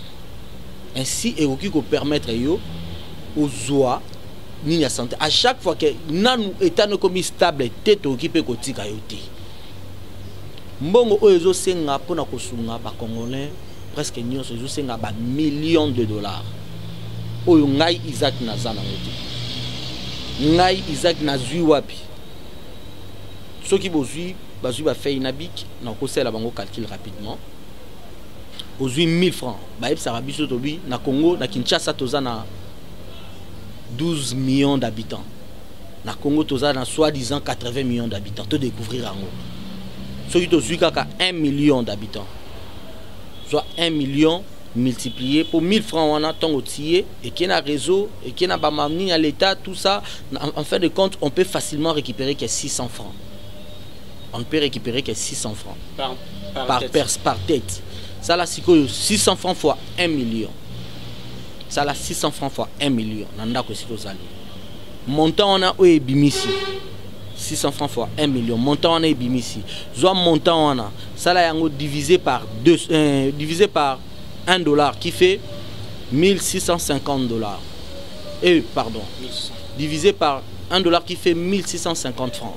Ainsi et qui peut permettre yo aux zoa ni la santé à chaque fois que nan état no comme stable tête occupé ko tika yote. Mbongo o ezo senga pona ko sunga ba congolais presque nyonso ezo senga ba millions de dollars. Oyo ngai Isaac nazana yote. Ngai Isaac nazui wapi. Ce qui bozui bazui ba fait inabik na ko sela bango calcul rapidement ozui mille francs ba ep sara biso tobi na Congo na Kinshasa toza na douze millions d'habitants na Congo toza na soi-disant quatre-vingts millions d'habitants to découvrir ango ce qui tozui kaka un million d'habitants soit un million multiplié pour mille francs on a tant outillé et qui est un réseau et qui est un bamamni à l'état tout ça en, en fin de compte on peut facilement récupérer que six cents francs. On ne peut récupérer que six cents francs par, par, par, tête. Per, par tête. Ça là c'est six cents francs fois un million. Ça là six cents francs fois un million. Nanda ko sito sali. Montant on a ou ebimisi. six cents francs fois un million. Montant on a ebimisi. Zo montant on a. Ça là yango divisé par deux euh, divisé par un dollar qui fait mille six cent cinquante dollars. Et pardon. mille six cents. Divisé par un dollar qui fait mille six cent cinquante francs.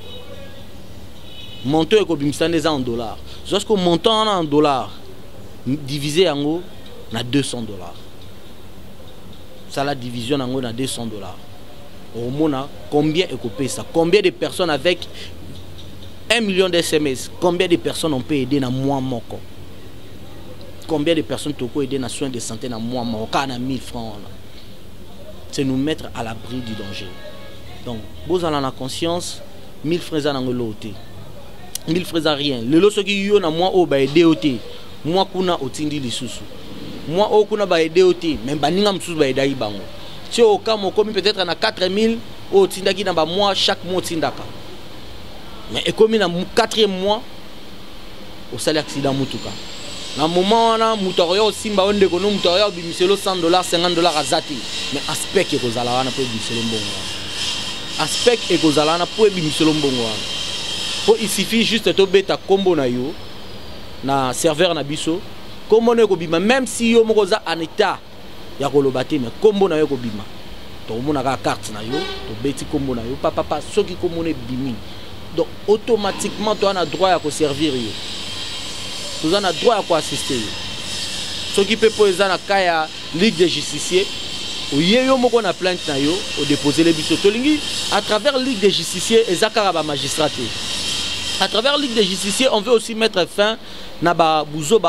Montant est en dollars. Lorsque montant en dollars divisé en haut, on a deux cents dollars. Ça la division en haut, on a deux cents dollars. Au moins, combien est coupé ça? Combien de personnes avec un million de S M S, combien de personnes on peut aider dans mois moko? Combien de personnes on peut aider dans soins de santé dans mois moko? On a mille francs. C'est nous mettre à l'abri du danger. Donc, vous avez la conscience, mille francs dans l'autre. mille francs à rien. Le lot qui yo na moi au ba D O T. Moi kuna otindi lisusu. Moi au kuna ba D O T, même ba ninga msusu ba dai bango. Si au cas mon commis peut-être na quatre mille au tindaki na ba mois chaque mois tindaka. Mais et comme na quatrième mois au salaire accident mutuka. Na moment na mutorio simba onde kono mutorio bimiselo cent dollars cinquante dollars azati. Mais aspect ke kozala wana po bimiselo mbongo. Aspect e kozala na po bimiselo mbongo. Il suffit juste de beta combo na yo na serveur na biso combo na ko bima même si yo moko za en état ya ko lobate mais combo na yo ko bima to mona ka carte na yo to beti combo na yo papa papa soki combo ne bimi donc automatiquement tu as droit à ko servir yo tu as droit à ko assister yo soki peut poser na kaya ligue des justiciers ou yo moko na plainte na yo au déposer les biso to lingi à travers ligue des justiciers et zakara ba magistrat. À travers la Ligue des justiciers, on veut aussi mettre fin à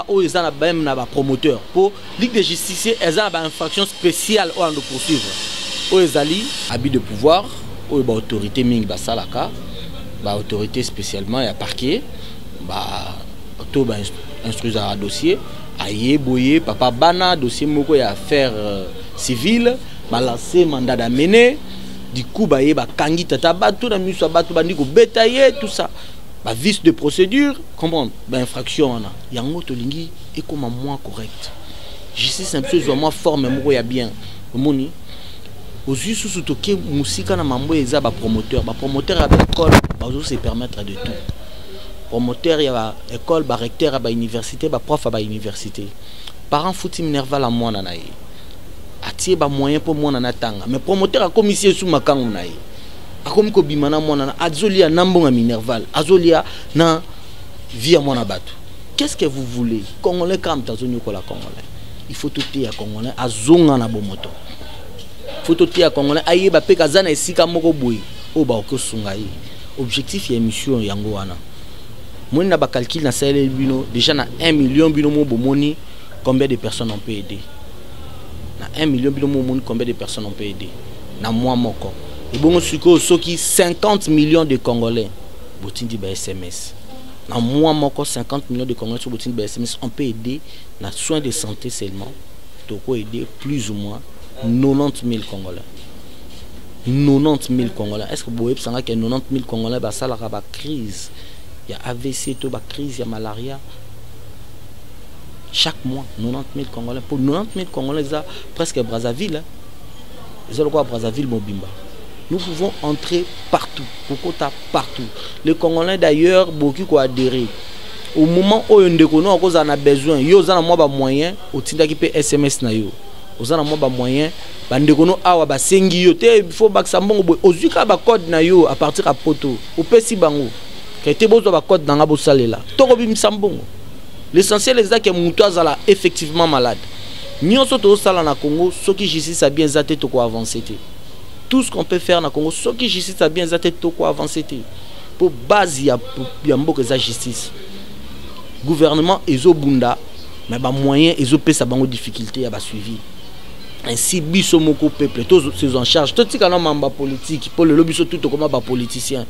la promoteur. Pour la Ligue des justiciers, elle a une infraction spéciale à nous poursuivre. Aux ali, habit de pouvoir, aux autorités ming basalaka, autorité spécialement et à parquet, bah instruisent un dossier, aïe boye, papa bana, dossier moko et affaires euh, civiles, balancer mandat d'amener, du coup bah bah kangi tata batou na miso batou bandi ko bétailler tout ça. Bah, vice de procédure, comment bah, infraction, il y a un autre lingi et comme moi correct. Justice c'est un peu vraiment fort, mais moi il y a bien. Moni, aux yeux sous toqué, musique na mambo eza ba promoteur, ba promoteur à l'école, bah aussi se permettre de tout. Promoteur il y a école, ba recteur à ba université, ba prof à ba université. Parents fouti minerval à moi nanaï. Attirer ba moyen pour moi nanatanga, mais promoteur a commissaire sous ma kangu naï. Comme ko bimana mona azolia nambonga minerval azolia na via mona batu. Qu'est-ce que vous voulez? Congolais comme tazonyo ko la congolais. Il faut tout à congolais azonga na bomoto. Faut tout à congolais aye ba pe kazana esika moko boy o ba ko sungai. Objectif ya émission yango wana. Moi na ba calcul na sale bino déjà na un million bino mo bomoni combien de personnes on peut aider? Na un million bino mo bomoni combien de personnes on peut aider? Na moi moko. Et bon, ceux qui cinquante millions de Congolais, botindi ba S M S. Dans moi, encore cinquante millions de Congolais sur botindi ba S M S, on peut aider dans les soins de santé seulement. Donc, on peut aider plus ou moins quatre-vingt-dix mille Congolais. quatre-vingt-dix mille Congolais. Est-ce que vous voyez que quatre-vingt-dix mille Congolais, ça a la crise? Il y a A V C, il y a crise, il y a malaria. Chaque mois, quatre-vingt-dix mille Congolais. Pour quatre-vingt-dix mille Congolais, ça presque Brazzaville. Ils ont quoi Brazzaville, Mobimba. Nous pouvons entrer partout, Kokota partout. Les Congolais d'ailleurs, beaucoup qui ont adhéré. Au moment où on a besoin, ils ont des moyens, ils ont des S M S. Ils ont des moyens, ils ont des sengi, il faut que ça soit code à partir de poto. Au P C Bango, qui était beau de code dans la boussalela. L'essentiel est que Moutouaz est effectivement malade. Nous sommes au Congo, ceux qui justice a bien zaté to avancer. Tout ce qu'on peut faire dans le Congo, ceux qui justice a bien zaté to avancer. Pour base il y a beaucoup de justice. Gouvernement ezo bunda, mais ba moyen ezo pe sa bango difficulté à suivi. Ainsi biso moko peuple tous ces en charge. Tout ce qu'on a mamba politique pour le lobby surtout comme ba politicien.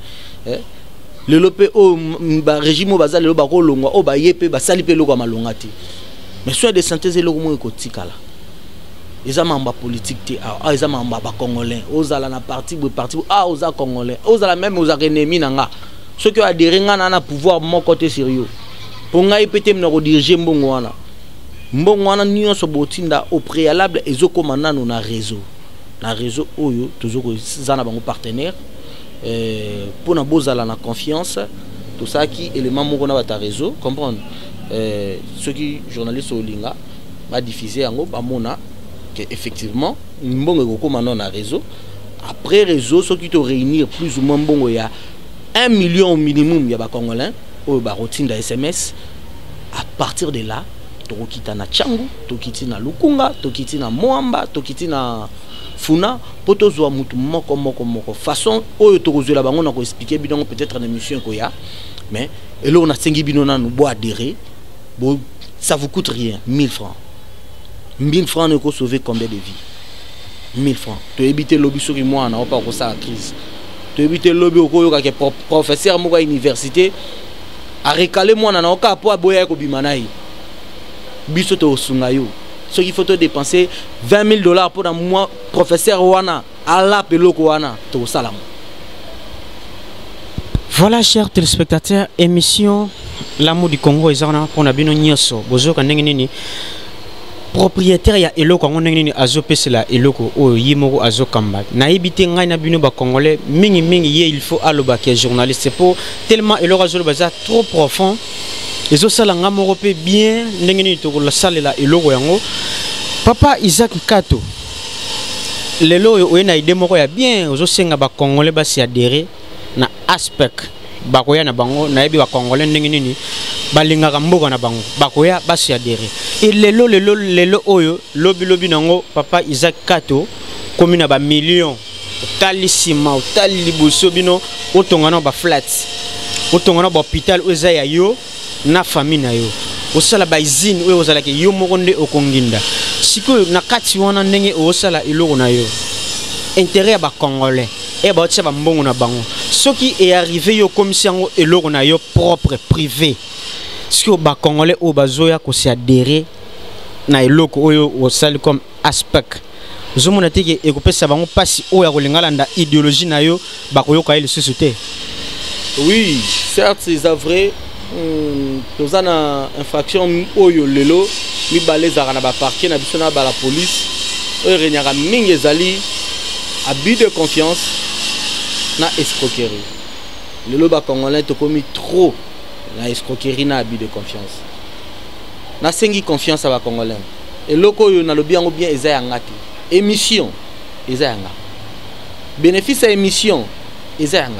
Le lopé au régime au bazal le bako longwa au ba yepe ba sali pe lo kwa malongati. mais soin de synthèse eloko mo ekotikala eza mamba politique te ah eza mamba ba congolais ozala na parti bo parti ah oza congolais ozala même oza ennemi nanga ceux qui adhéré nga na pouvoir mon côté sérieux pour ngai pété me ko diriger mbongo wana mbongo wana nyonso botinda au préalable ezokoma nanu na réseau na réseau oyo toujours zana bango partenaire euh pour na bozala na confiance tout ça qui élément moko na bata réseau comprendre euh ceux qui journalistes au linga va diffuser yango ba mona que effectivement mbongo ekokoma non na réseau après réseau ceux qui te réunir plus ou moins mbongo ya un million au minimum ya ba congolais oyo ba rotinda S M S à partir de là tokita na Tchangu tokiti na Lukunga tokiti na Moamba tokiti na Funa poto zwa mutu moko moko moko façon oyo tokozela bango na ko expliquer bidon peut-être na émission ko ya mais et là on a cinq bino na nous boire adhérer bon ça vous coûte rien mille francs mille francs ne peut sauver combien de vies mille francs to éviter lobby sur moi na pas ko ça la crise to éviter lobby ko yo ka professeur mo ka université a recalé moi na na ka po aboya ko bimanai biso to sunga yo ce qu'il faut te dépenser vingt mille dollars pour un mois professeur wana ala peloko wana to salam. Voilà chers téléspectateurs, émission L'amour du Congo ezana pour na bino nyoso bozo ka ndenge nini propriétaire ya eloko ngo ndenge nini azopesela eloko o yimoko azokamba na ibite ngai na bino ba congolais mingi mingi ye il faut aloba que journaliste pour tellement eloko azoloba za trop profond ezo sala nga moko pe bien ndenge nini to la salela eloko yango papa Isaac Kato lelo oyo na ide moko ya bien ozo senga ba congolais ba si adhérer na aspect bakoya na bango na yebi ba congolais ndenge nini balingaka mboka na bango bakoya ba si adhérer et lelo lelo lelo oyo lobi lobi nango papa Isaac Kato komi na ba million otali sima otali liboso bino otongana ba flat otongana ba hôpital oza ya yo na famille na yo osala ba izine oyo ozala ke yo moko nde okonginda siko na kati wana ndenge osala eloko na yo intérêt ya ba congolais et ba tsa ba mbongo na bango ce qui est arrivé yo komisi yango eloko na yo propre privé siko ba congolais o bazoya ko se adhérer na eloko oyo osali comme aspect zomona teke ekopesa bango pasi oyo akolingala nda idéologie na yo bakoyoka ile société. Oui, certes c'est vrai. Nous avons une infraction oyo lelo mi balezaka na ba parquet na biso na ba la police oyo renyaka mingi ezali abus de confiance na escroquerie lelo ba congolais to komi trop na escroquerie na abus de confiance na sengi confiance à ba congolais et loko oyo na lobi yango bien eza yanga te émission eza yanga bénéfice à émission eza yanga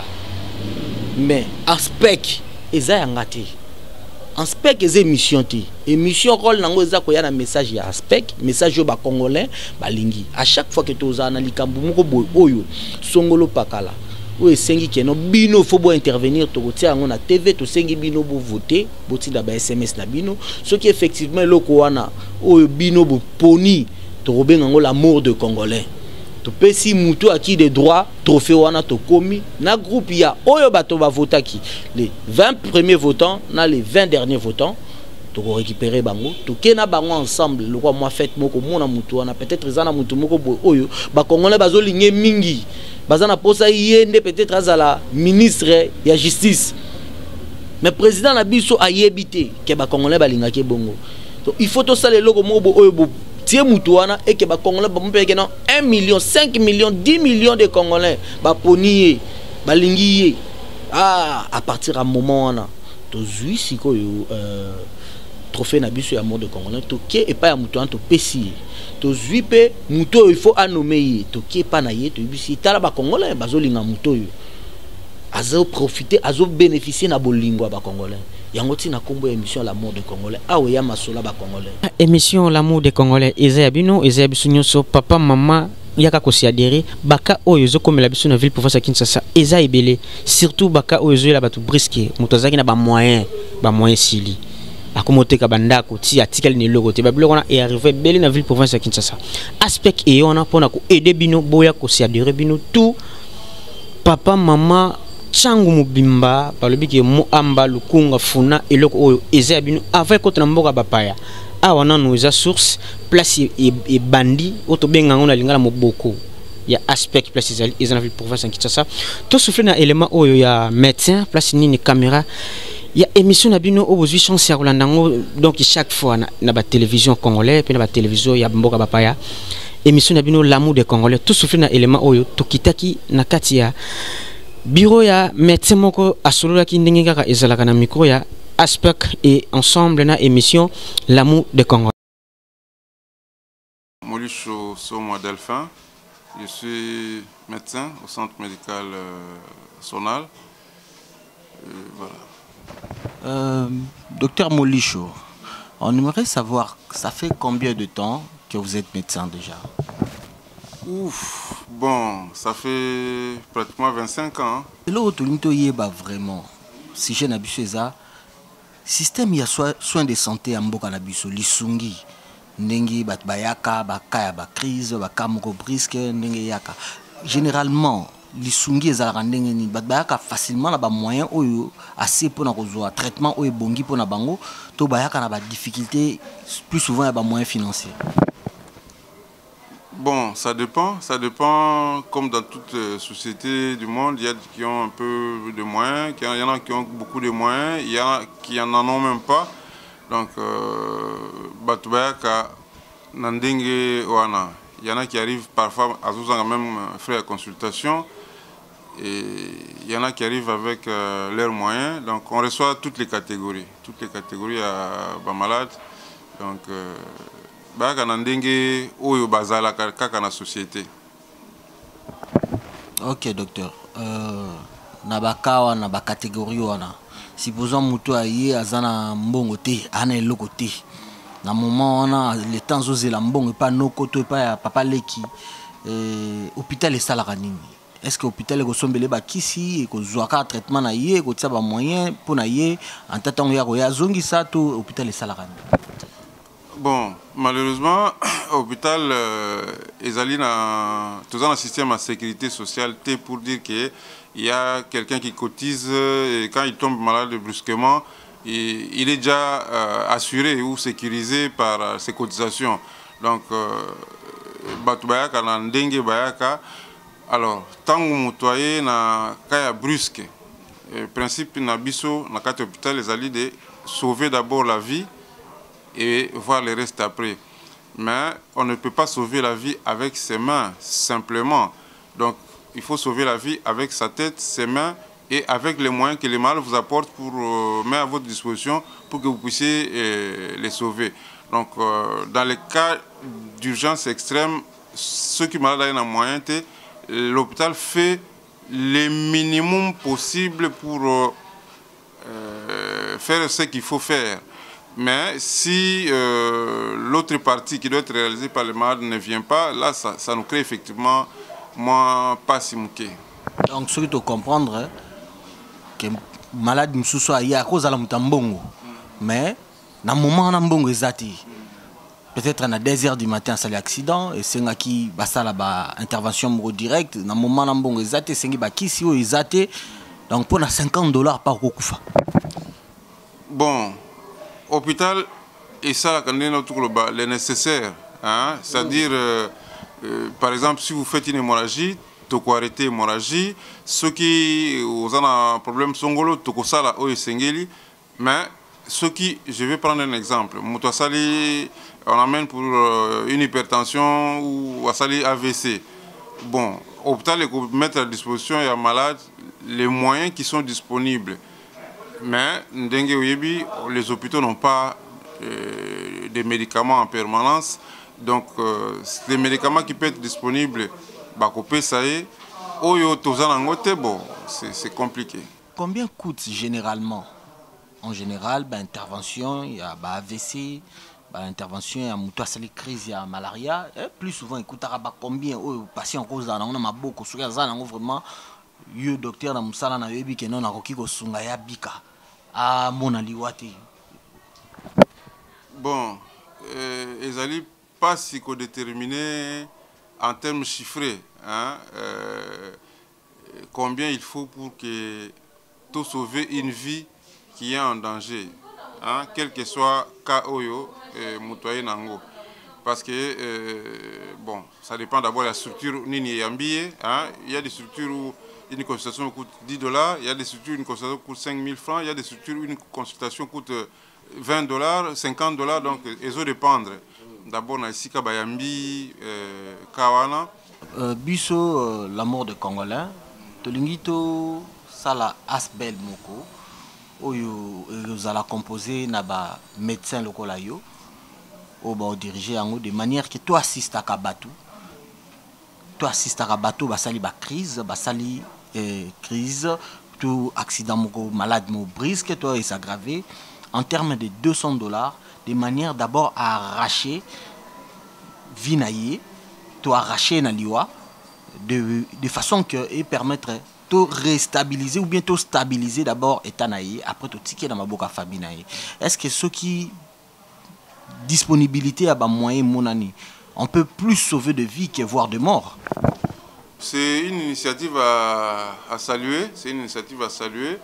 mais aspect eza yanga te aspect eza émission te émission rôle nango eza koya na message ya aspect message yo ba congolais balingi à chaque fois que toza na likambu moko boy oyo songolo pakala o esengi keno bino faut bo intervenir to kotia yango na T V to sengi bino bo voter bo tinda ba S M S na bino ce qui effectivement loko wana oyo bino bo poni to robenga ngo l'amour de congolais to pesi mutu aki des droits trophée wana to komi na groupe ya oyo bato ba votaki les vingt premiers votants na les vingt derniers votants to récupérer bango to kena bango ensemble le quoi moi fête moko mona mutu wana peut-être zana mutu moko oyo ba congolais bazolinge mingi bazana posa yende peut-être azala ministre ya justice mais président na biso ayebité ke ba congolais balinga ke bongo donc il faut to sala loko moko oyo bo tie mutuana et que ba congolais ba mpeke na un million cinq millions dix millions de congolais ba ponier ba lingiye ah à partir à moment wana to zui siko yo euh trophée na biso ya mort de congolais to ke et pas ya mutuana to pesi to zui pe muto il faut anommer to ke pa na ye to bisi tala ba congolais bazolinga muto yo azo profiter azo bénéficier na bolingwa ba congolais yango tina kombo émission l'amour des congolais awe ya masola ba congolais émission l'amour des congolais eza bino eza biso nyonso papa mama yaka ko si adhérer baka oyo zo komela biso na ville province ya Kinshasa eza ebele surtout baka oyo zo la batu brisque mutazaki na ba moyen ba moyen sili akomoteka bandako ti article ni logo te ba biloko na est arrivé bele na ville province ya Kinshasa aspect et on a pona ko aider bino boya ko si adhérer bino tout papa mama Tchangu mubimba balobi ke mo amba lukunga funa eloko oyo eza bino avec contre mboka bapaya awana nous a source place et bandi auto benga ngona lingala moboko ya aspect place ezali ezana ville province en Kinshasa to souffler na élément oyo ya médecin place nini caméra ya émission na bino obozwi chance ya kolandango donc chaque fois na, na ba télévision congolais pe na ba télévision ya mboka bapaya émission na bino l'amour des congolais to souffler na élément oyo to kitaki na kati ya bureau ya médecin moko asolola ki ndenge kaka ezalaka na micro ya aspect et ensemble na émission l'amour des congolais. Molicho Somo Delphin. Je suis médecin au centre médical euh, Sonal. Euh, voilà. Euh, docteur Molicho, on aimerait savoir, ça fait combien de temps que vous êtes médecin déjà? Ouf, bon, ça fait pratiquement vingt-cinq ans. Et là, tu bah vraiment, si j'ai n'habitué ça, système il y a soins de santé en Mboka Nabiso, lisungi. Ndenge bat bayaka bakaya ba crise bakamoko brisque ndenge yaka généralement lisungi ezalaka ndenge ni bat bayaka facilement na ba moyen oyo assez pour na kozwa traitement oyo bongi pour na bango to bayaka na ba difficulté plus souvent ya ba moyens financiers. Bon, ça dépend, ça dépend comme dans toute euh, société du monde, il y a qui ont un peu de moyens, il y en a qui ont beaucoup de moyens, il y en a qui en en ont même pas. Donc, Batoubayaka, Nandenge, Oana. Il y en a qui arrivent parfois à Zouzanga même frais à consultation. Et il y en a qui arrivent avec euh, leurs moyens. Donc, on reçoit toutes les catégories. Toutes les catégories à bas malades. Donc, Bayaka Nandenge, Oyo Bazala, Kaka na société. Ok, docteur. Euh, Nabakawa, Naba catégorie, Oana. Supposons muto aye azana mbongo te ana eloko te na moment on a le temps oser la mbongo pas no koto pas papa leki euh hôpital esalaka nini est-ce que hôpital ko sombele ba kisi e ko zwaka traitement na ye ko tsa ba moyen pour na ye en tatango ya ko ya zongi sa to hôpital esalaka nini? Bon, malheureusement hôpital euh, ezali na tout un système de sécurité sociale t pour dire que il y a quelqu'un qui cotise et quand il tombe malade brusquement, il, il est déjà euh, assuré ou sécurisé par euh, ses cotisations. Donc, Batu Bayaka, Nandenge Bayaka, alors, tant que mutoye na kaya brusque, le principe na biso, na kati hôpital, les alliés de sauver d'abord la vie et voir le reste après. Mais on ne peut pas sauver la vie avec ses mains, simplement. Donc, il faut sauver la vie avec sa tête, ses mains et avec les moyens que les malades vous apportent pour euh, mettre à votre disposition pour que vous puissiez euh, les sauver. Donc, euh, dans les cas d'urgence extrême, ceux qui sont malades ont moyen, l'hôpital fait le minimum possible pour euh, euh, faire ce qu'il faut faire. Mais si euh, l'autre partie qui doit être réalisée par les malades ne vient pas, là, ça, ça nous crée effectivement moi pas si mouké. Donc, ce qu'il faut comprendre, que malade msusu a ya cause la mutambongo, mais dans le moment où mbongo ezati, peut-être à deux heures du matin, ça l'accident et c'est qui basa la ba intervention directe. Dans le moment où mbongo ezati, c'est qui ba kisi o ezati, donc pour na cinquante dollars par kokufa. Bon, hôpital et ça le nécessaire, hein, c'est-à-dire euh, Euh, par exemple, si vous faites une hémorragie, tu peux arrêter l'hémorragie. Ceux qui ont un problème songolo, tu peux sala o esengeli. Mais ceux qui, je vais prendre un exemple. Moutouasali, on amène pour euh, une hypertension ou asali A V C. Bon, l'hôpital est mettre à disposition et à malade les moyens qui sont disponibles. Mais les hôpitaux n'ont pas euh, des médicaments en permanence. Donc, euh, les médicaments qui peuvent être disponibles, c'est compliqué. Combien coûte généralement? En général, bah, intervention, il y a bah, A V C, bah, intervention, il y a une crise, il y a malaria. Et plus souvent, il coûte combien aux patients cause d'un on a beaucoup sur vraiment le docteur na musala na yebi que non na koki ko sunga ya bika a mona liwati. Bon, euh, ezali pas psychodéterminé en termes chiffrés, hein, euh, combien il faut pour que tout sauver une vie qui est en danger. hein, quel que soit cas oyo euh, mutoye nango. Parce que, euh, bon, ça dépend d'abord de la structure nini yambiye, hein. Il y a des structures où une consultation coûte dix dollars, il y a des structures où une consultation coûte cinq mille francs, il y a des structures où une consultation coûte vingt dollars, cinquante dollars, donc ils ont dépendre. D'abord, na isika bayambi euh, kawana. Euh, biso, euh, l'amour de Congolais, tolingito sala asbel moko, oyo zala composé na ba médecin lokola yo, ou ba diriger ango de manière que toi assistes à Kabatou, toi assistes à Kabatou, ba sali ba crise, ba sali eh, crise, tout accident moko malade mo brise que toi est s'aggraver en termes de deux cents dollars, de manière d'abord à arracher vinaye, to arracher na liwa de, de façon que et permettre de restabiliser ou bien de stabiliser d'abord état naïe après tout ticket dans ma boca famille naïe. Est-ce que ceux qui disponibilité à bas moyen mon année on peut plus sauver de vie que voir de mort? C'est une initiative à, à saluer, c'est une initiative à saluer.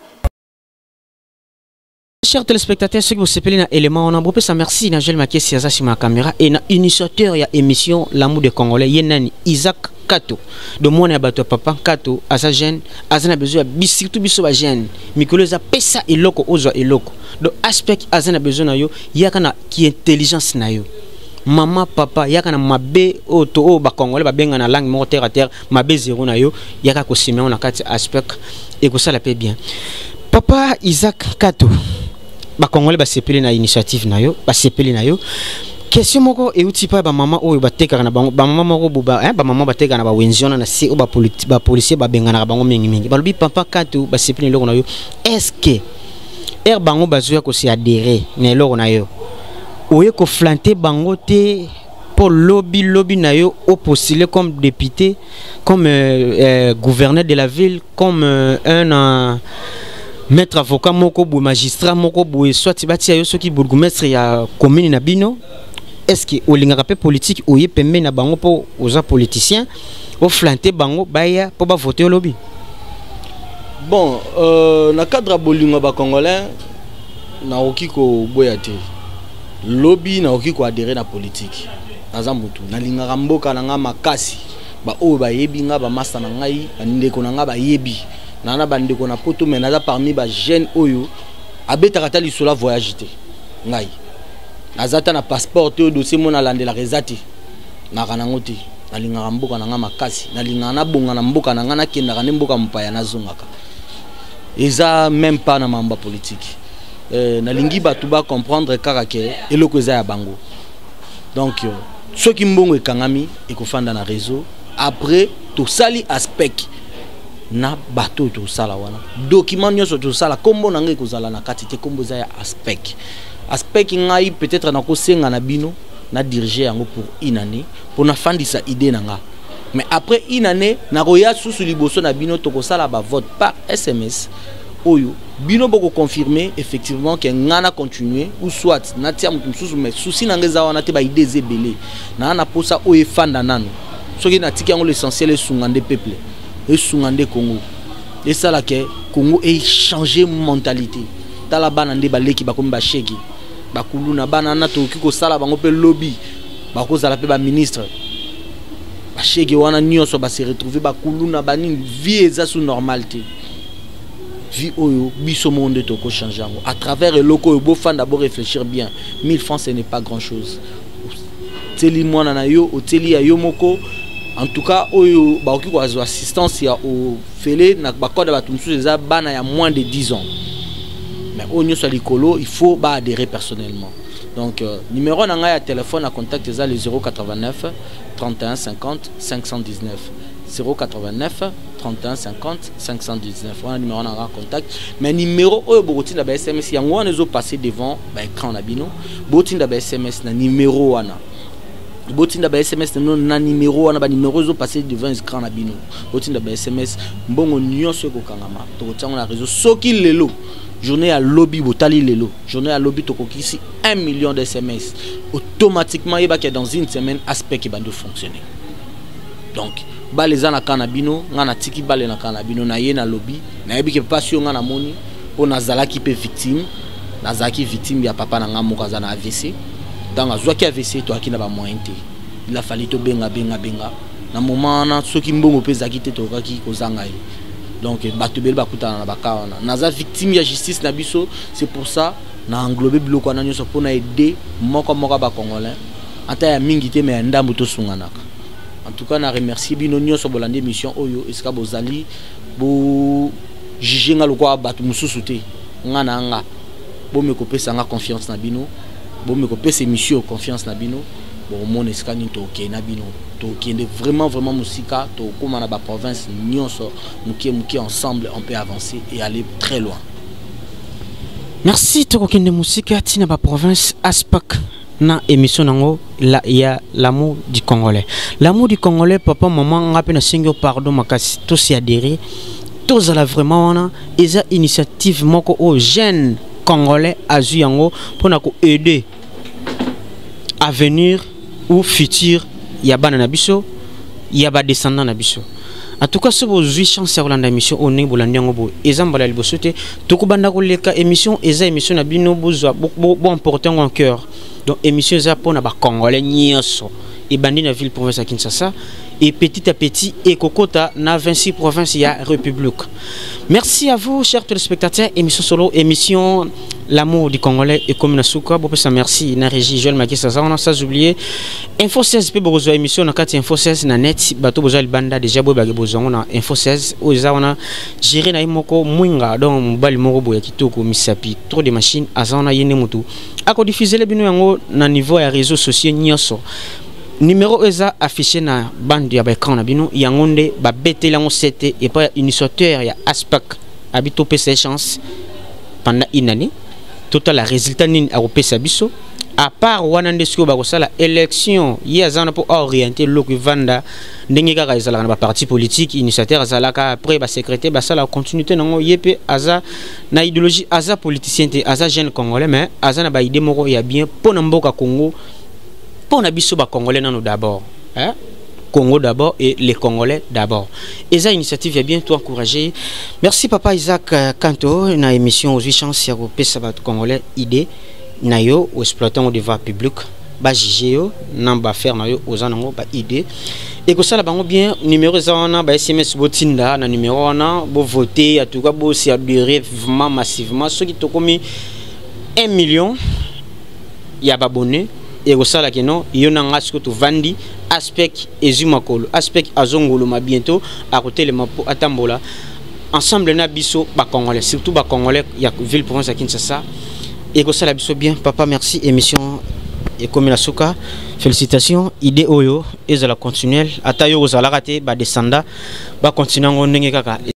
Chers téléspectateurs, ceux qui vous s'appellent dans l'élément, on a beaucoup de merci. Nigel Maké Siaza sur ma caméra et l'initiateur de l'émission L'amour des Congolais, Yenani Isaac Kato. De moi, on a battu papa Kato, à sa gêne, à sa besoin, surtout biso à gêne. Mikolo za pesa et loko, ozo et loko. Donc aspect à sa besoin na yo, yakana qui intelligence na yo. Maman, papa, yakana mabe auto o ba Congolais ba benga na langue mort terre à terre, mabe zéro na yo, yaka ko siméon na quatre aspect et que ça la paie bien. Papa Isaac Kato. Ba Congolais ba sepeli na initiative na yo ba sepeli na yo question moko e uti pa ba mama oyo ba tekaka na ba mama moko buba hein ba mama ba tekaka na ba wenziona na si o ba politi ba policier ba bengana na bango mingi mingi ba lobi papa Kato ba sepeli loko na yo est-ce que er bango bazuya ko si adhérer na loko na yo oye ko flanter bango te pour lobby lobby na yo au postuler comme député comme euh, euh, gouverneur de la ville comme euh, un euh, maître avocat moko boue magistrat moko boue soit tibati ayo soki bourgmestre ya commune na bino est-ce que olinga pe politique oye pembe na bango po oza politicien o flanter bango baya po ba voter au lobby? Bon, euh, na cadre bolinga ba congolais na okiko boyate lobby na okiko adhérer na politique naza mutu na linga mboka na nga makasi ba o ba yebi nga ba masa na ngai ndeko na nga ba yebi nana bande ko na poto mais naza parmi ba jeune oyo abetaka ta lisola voyage te ngai nazata na passeport te dossier mona lande la rezati na kana ngoti na linga mboka na nga makasi na linga na bonga na mboka na nga na kenda kana mboka mpaya na zongaka eza même pas na mamba politique euh, na lingi batu ba comprendre kaka ke eloko eza ya bango donc ceux qui mbongo ekangami ekofanda na réseau après to sali aspect na bateau to sala wana document nyoso to sala kombo na ngai kozala na kati te kombo za ya aspect aspect ngai peut-être na ko senga na bino na diriger yango pour une année pour na fandisa idée na nga mais après une année na roya susu liboso na bino to ko sala ba vote par S M S oyo bino boko confirmer effectivement que ngana continuer ou soit na tia mutu susu mais souci na ngeza wana te ba idée zebele na na posa oye fanda nano soki na tiki yango l'essentiel est sungande peuple et sungande Congo et ça là que Congo est changé mentalité tala bana nde baleki bakomi ba sheki bakuluna bana na to kiko sala bango pe lobby bako zala pe ba ministre ba sheki wana nyoso ba se retrouver bakuluna bani vie eza sous normalité vie oyo biso monde to ko changer à travers le loco bo fan d'abord réfléchir bien mille francs ce n'est pas grand chose teli mwana na yo oteli ya yo moko. En tout cas, oyo ba oki ko assistance ya au fele na ba code ba tumsu eza bana ya moins de dix ans. Mais onyo so likolo, il faut ba adhérer personnellement. Donc euh, numéro na nga ya téléphone à contact eza le zéro quatre-vingt-neuf trente et un cinquante cinq cent dix-neuf. zéro quatre-vingt-neuf trente et un cinquante cinq cent dix-neuf. On a numéro na nga contact. Mais numéro oyo bokoti na ba S M S yango wana ezo passer devant ba écran na bino. Boti na ba S M S na numéro wana. Botinda ba S M S non na numéro wana ba numéro zo passer devant écran na bino. Botinda ba S M S mbongo nyonso ko kangama to kotango na réseau soki lelo journée à lobby botali lelo journée à lobby to kokisi un million de S M S automatiquement il va que dans une semaine aspect qui va de fonctionner. Donc ba les ana kana bino ngana tiki ba le na kana bino na ye na lobby na yebi ke passion ngana moni on azala qui peut victime nazaki victime ya papa na nga moko aza na A V C donc azwaki A V C to akina ba moyen te il a fallu to benga benga benga na moment na soki mbongo pe zaki te to kaki kozanga ye donc bato bel bakutana na bakawana naza victime ya justice na biso c'est pour ça na englober biloko na nyoso pona aider moko moko ba congolais ata ya mingi te mais ndambu to sunganaka. En tout cas, je remercie bino nyonso bolande mission oyo eska bozali bo juger nga lokwa batu mususu te nga na nga bo me kopesa nga confiance na bino bo me kopesa mission confiance na bino bo mon eska ni to ke na bino to kende vraiment vraiment musika to koma na ba province nyonso mukie mukie ensemble on peut avancer et aller très loin. Merci to kende musika tina ba province aspak na émission nango la ya l'amour du Congolais. L'amour du Congolais papa maman ngape na singyo pardon makasi to si adhérer tous à la vraiment na eza initiative moko aux jeunes Congolais azu yango pona ko aider avenir ou futur ya bana na biso ya ba descendant na biso. En tout cas ce beau huit chance ya kolanda émission on ne bolandi yango bo ezambala liboso te to ko banda ko leka émission eza émission na bino bozwa bo important en cœur. Donc émission za pona ba Congolais nyonso et bandi na ville province à Kinshasa et petit à petit et kokota na vingt-six provinces ya République. Merci à vous chers téléspectateurs, émission solo émission l'amour du Congolais et comme na souka bo pesa merci na régie Joël Makisa ça on a sans oublier Info seize pe bozo émission na kati Info seize na net bato bozo banda déjà bo ba bozo na Info seize oza on a géré na imoko mwinga donc mbali moko boya kitoko misapi trop de machines azana yene mutu ako diffuser le bino yango na niveau ya réseaux sociaux nyonso numéro eza affiché na bande ya écran na bino yangonde ba betela ngo sete et pas initiateur ya aspect habito P C chance pendant une année total la résultat ni a repesa biso à part wana ndesiko ba ko sala élection yazana pour orienter le vanda ndenge kaka ezala na ba parti politique initiateur azalaka après ba secrétaire ba sala continuité nango yepe aza na idéologie aza politicien te aza jeune congolais mais aza na ba idée moko ya bien pona mboka Congo pona biso ba congolais nano d'abord hein Congo d'abord et les Congolais d'abord. Et ça initiative est bien tout encouragé. Merci papa Isaac Kanto na émission aux huit chances ya kopesa ba Congolais idée na yo ou exploitant au débat public ba juger yo na ba faire na yo aux anango ba idée et que ça la bango bien numéro za na ba S M S botinda na numéro na bo voter en tout cas bo si adhérer vraiment massivement ceux qui to commis un million ya ba abonné et que ça la keno yo na ngasko to vandi aspect ezumakolo aspect azongolo ma bientôt à côté le mapo atambola ensemble na biso ba congolais surtout ba congolais ya ville province à Kinshasa et que ça la biso bien papa merci émission et comme la souka félicitations idée oyo et la continuelle atayo ozala raté ba descenda ba continuer ngondenge kaka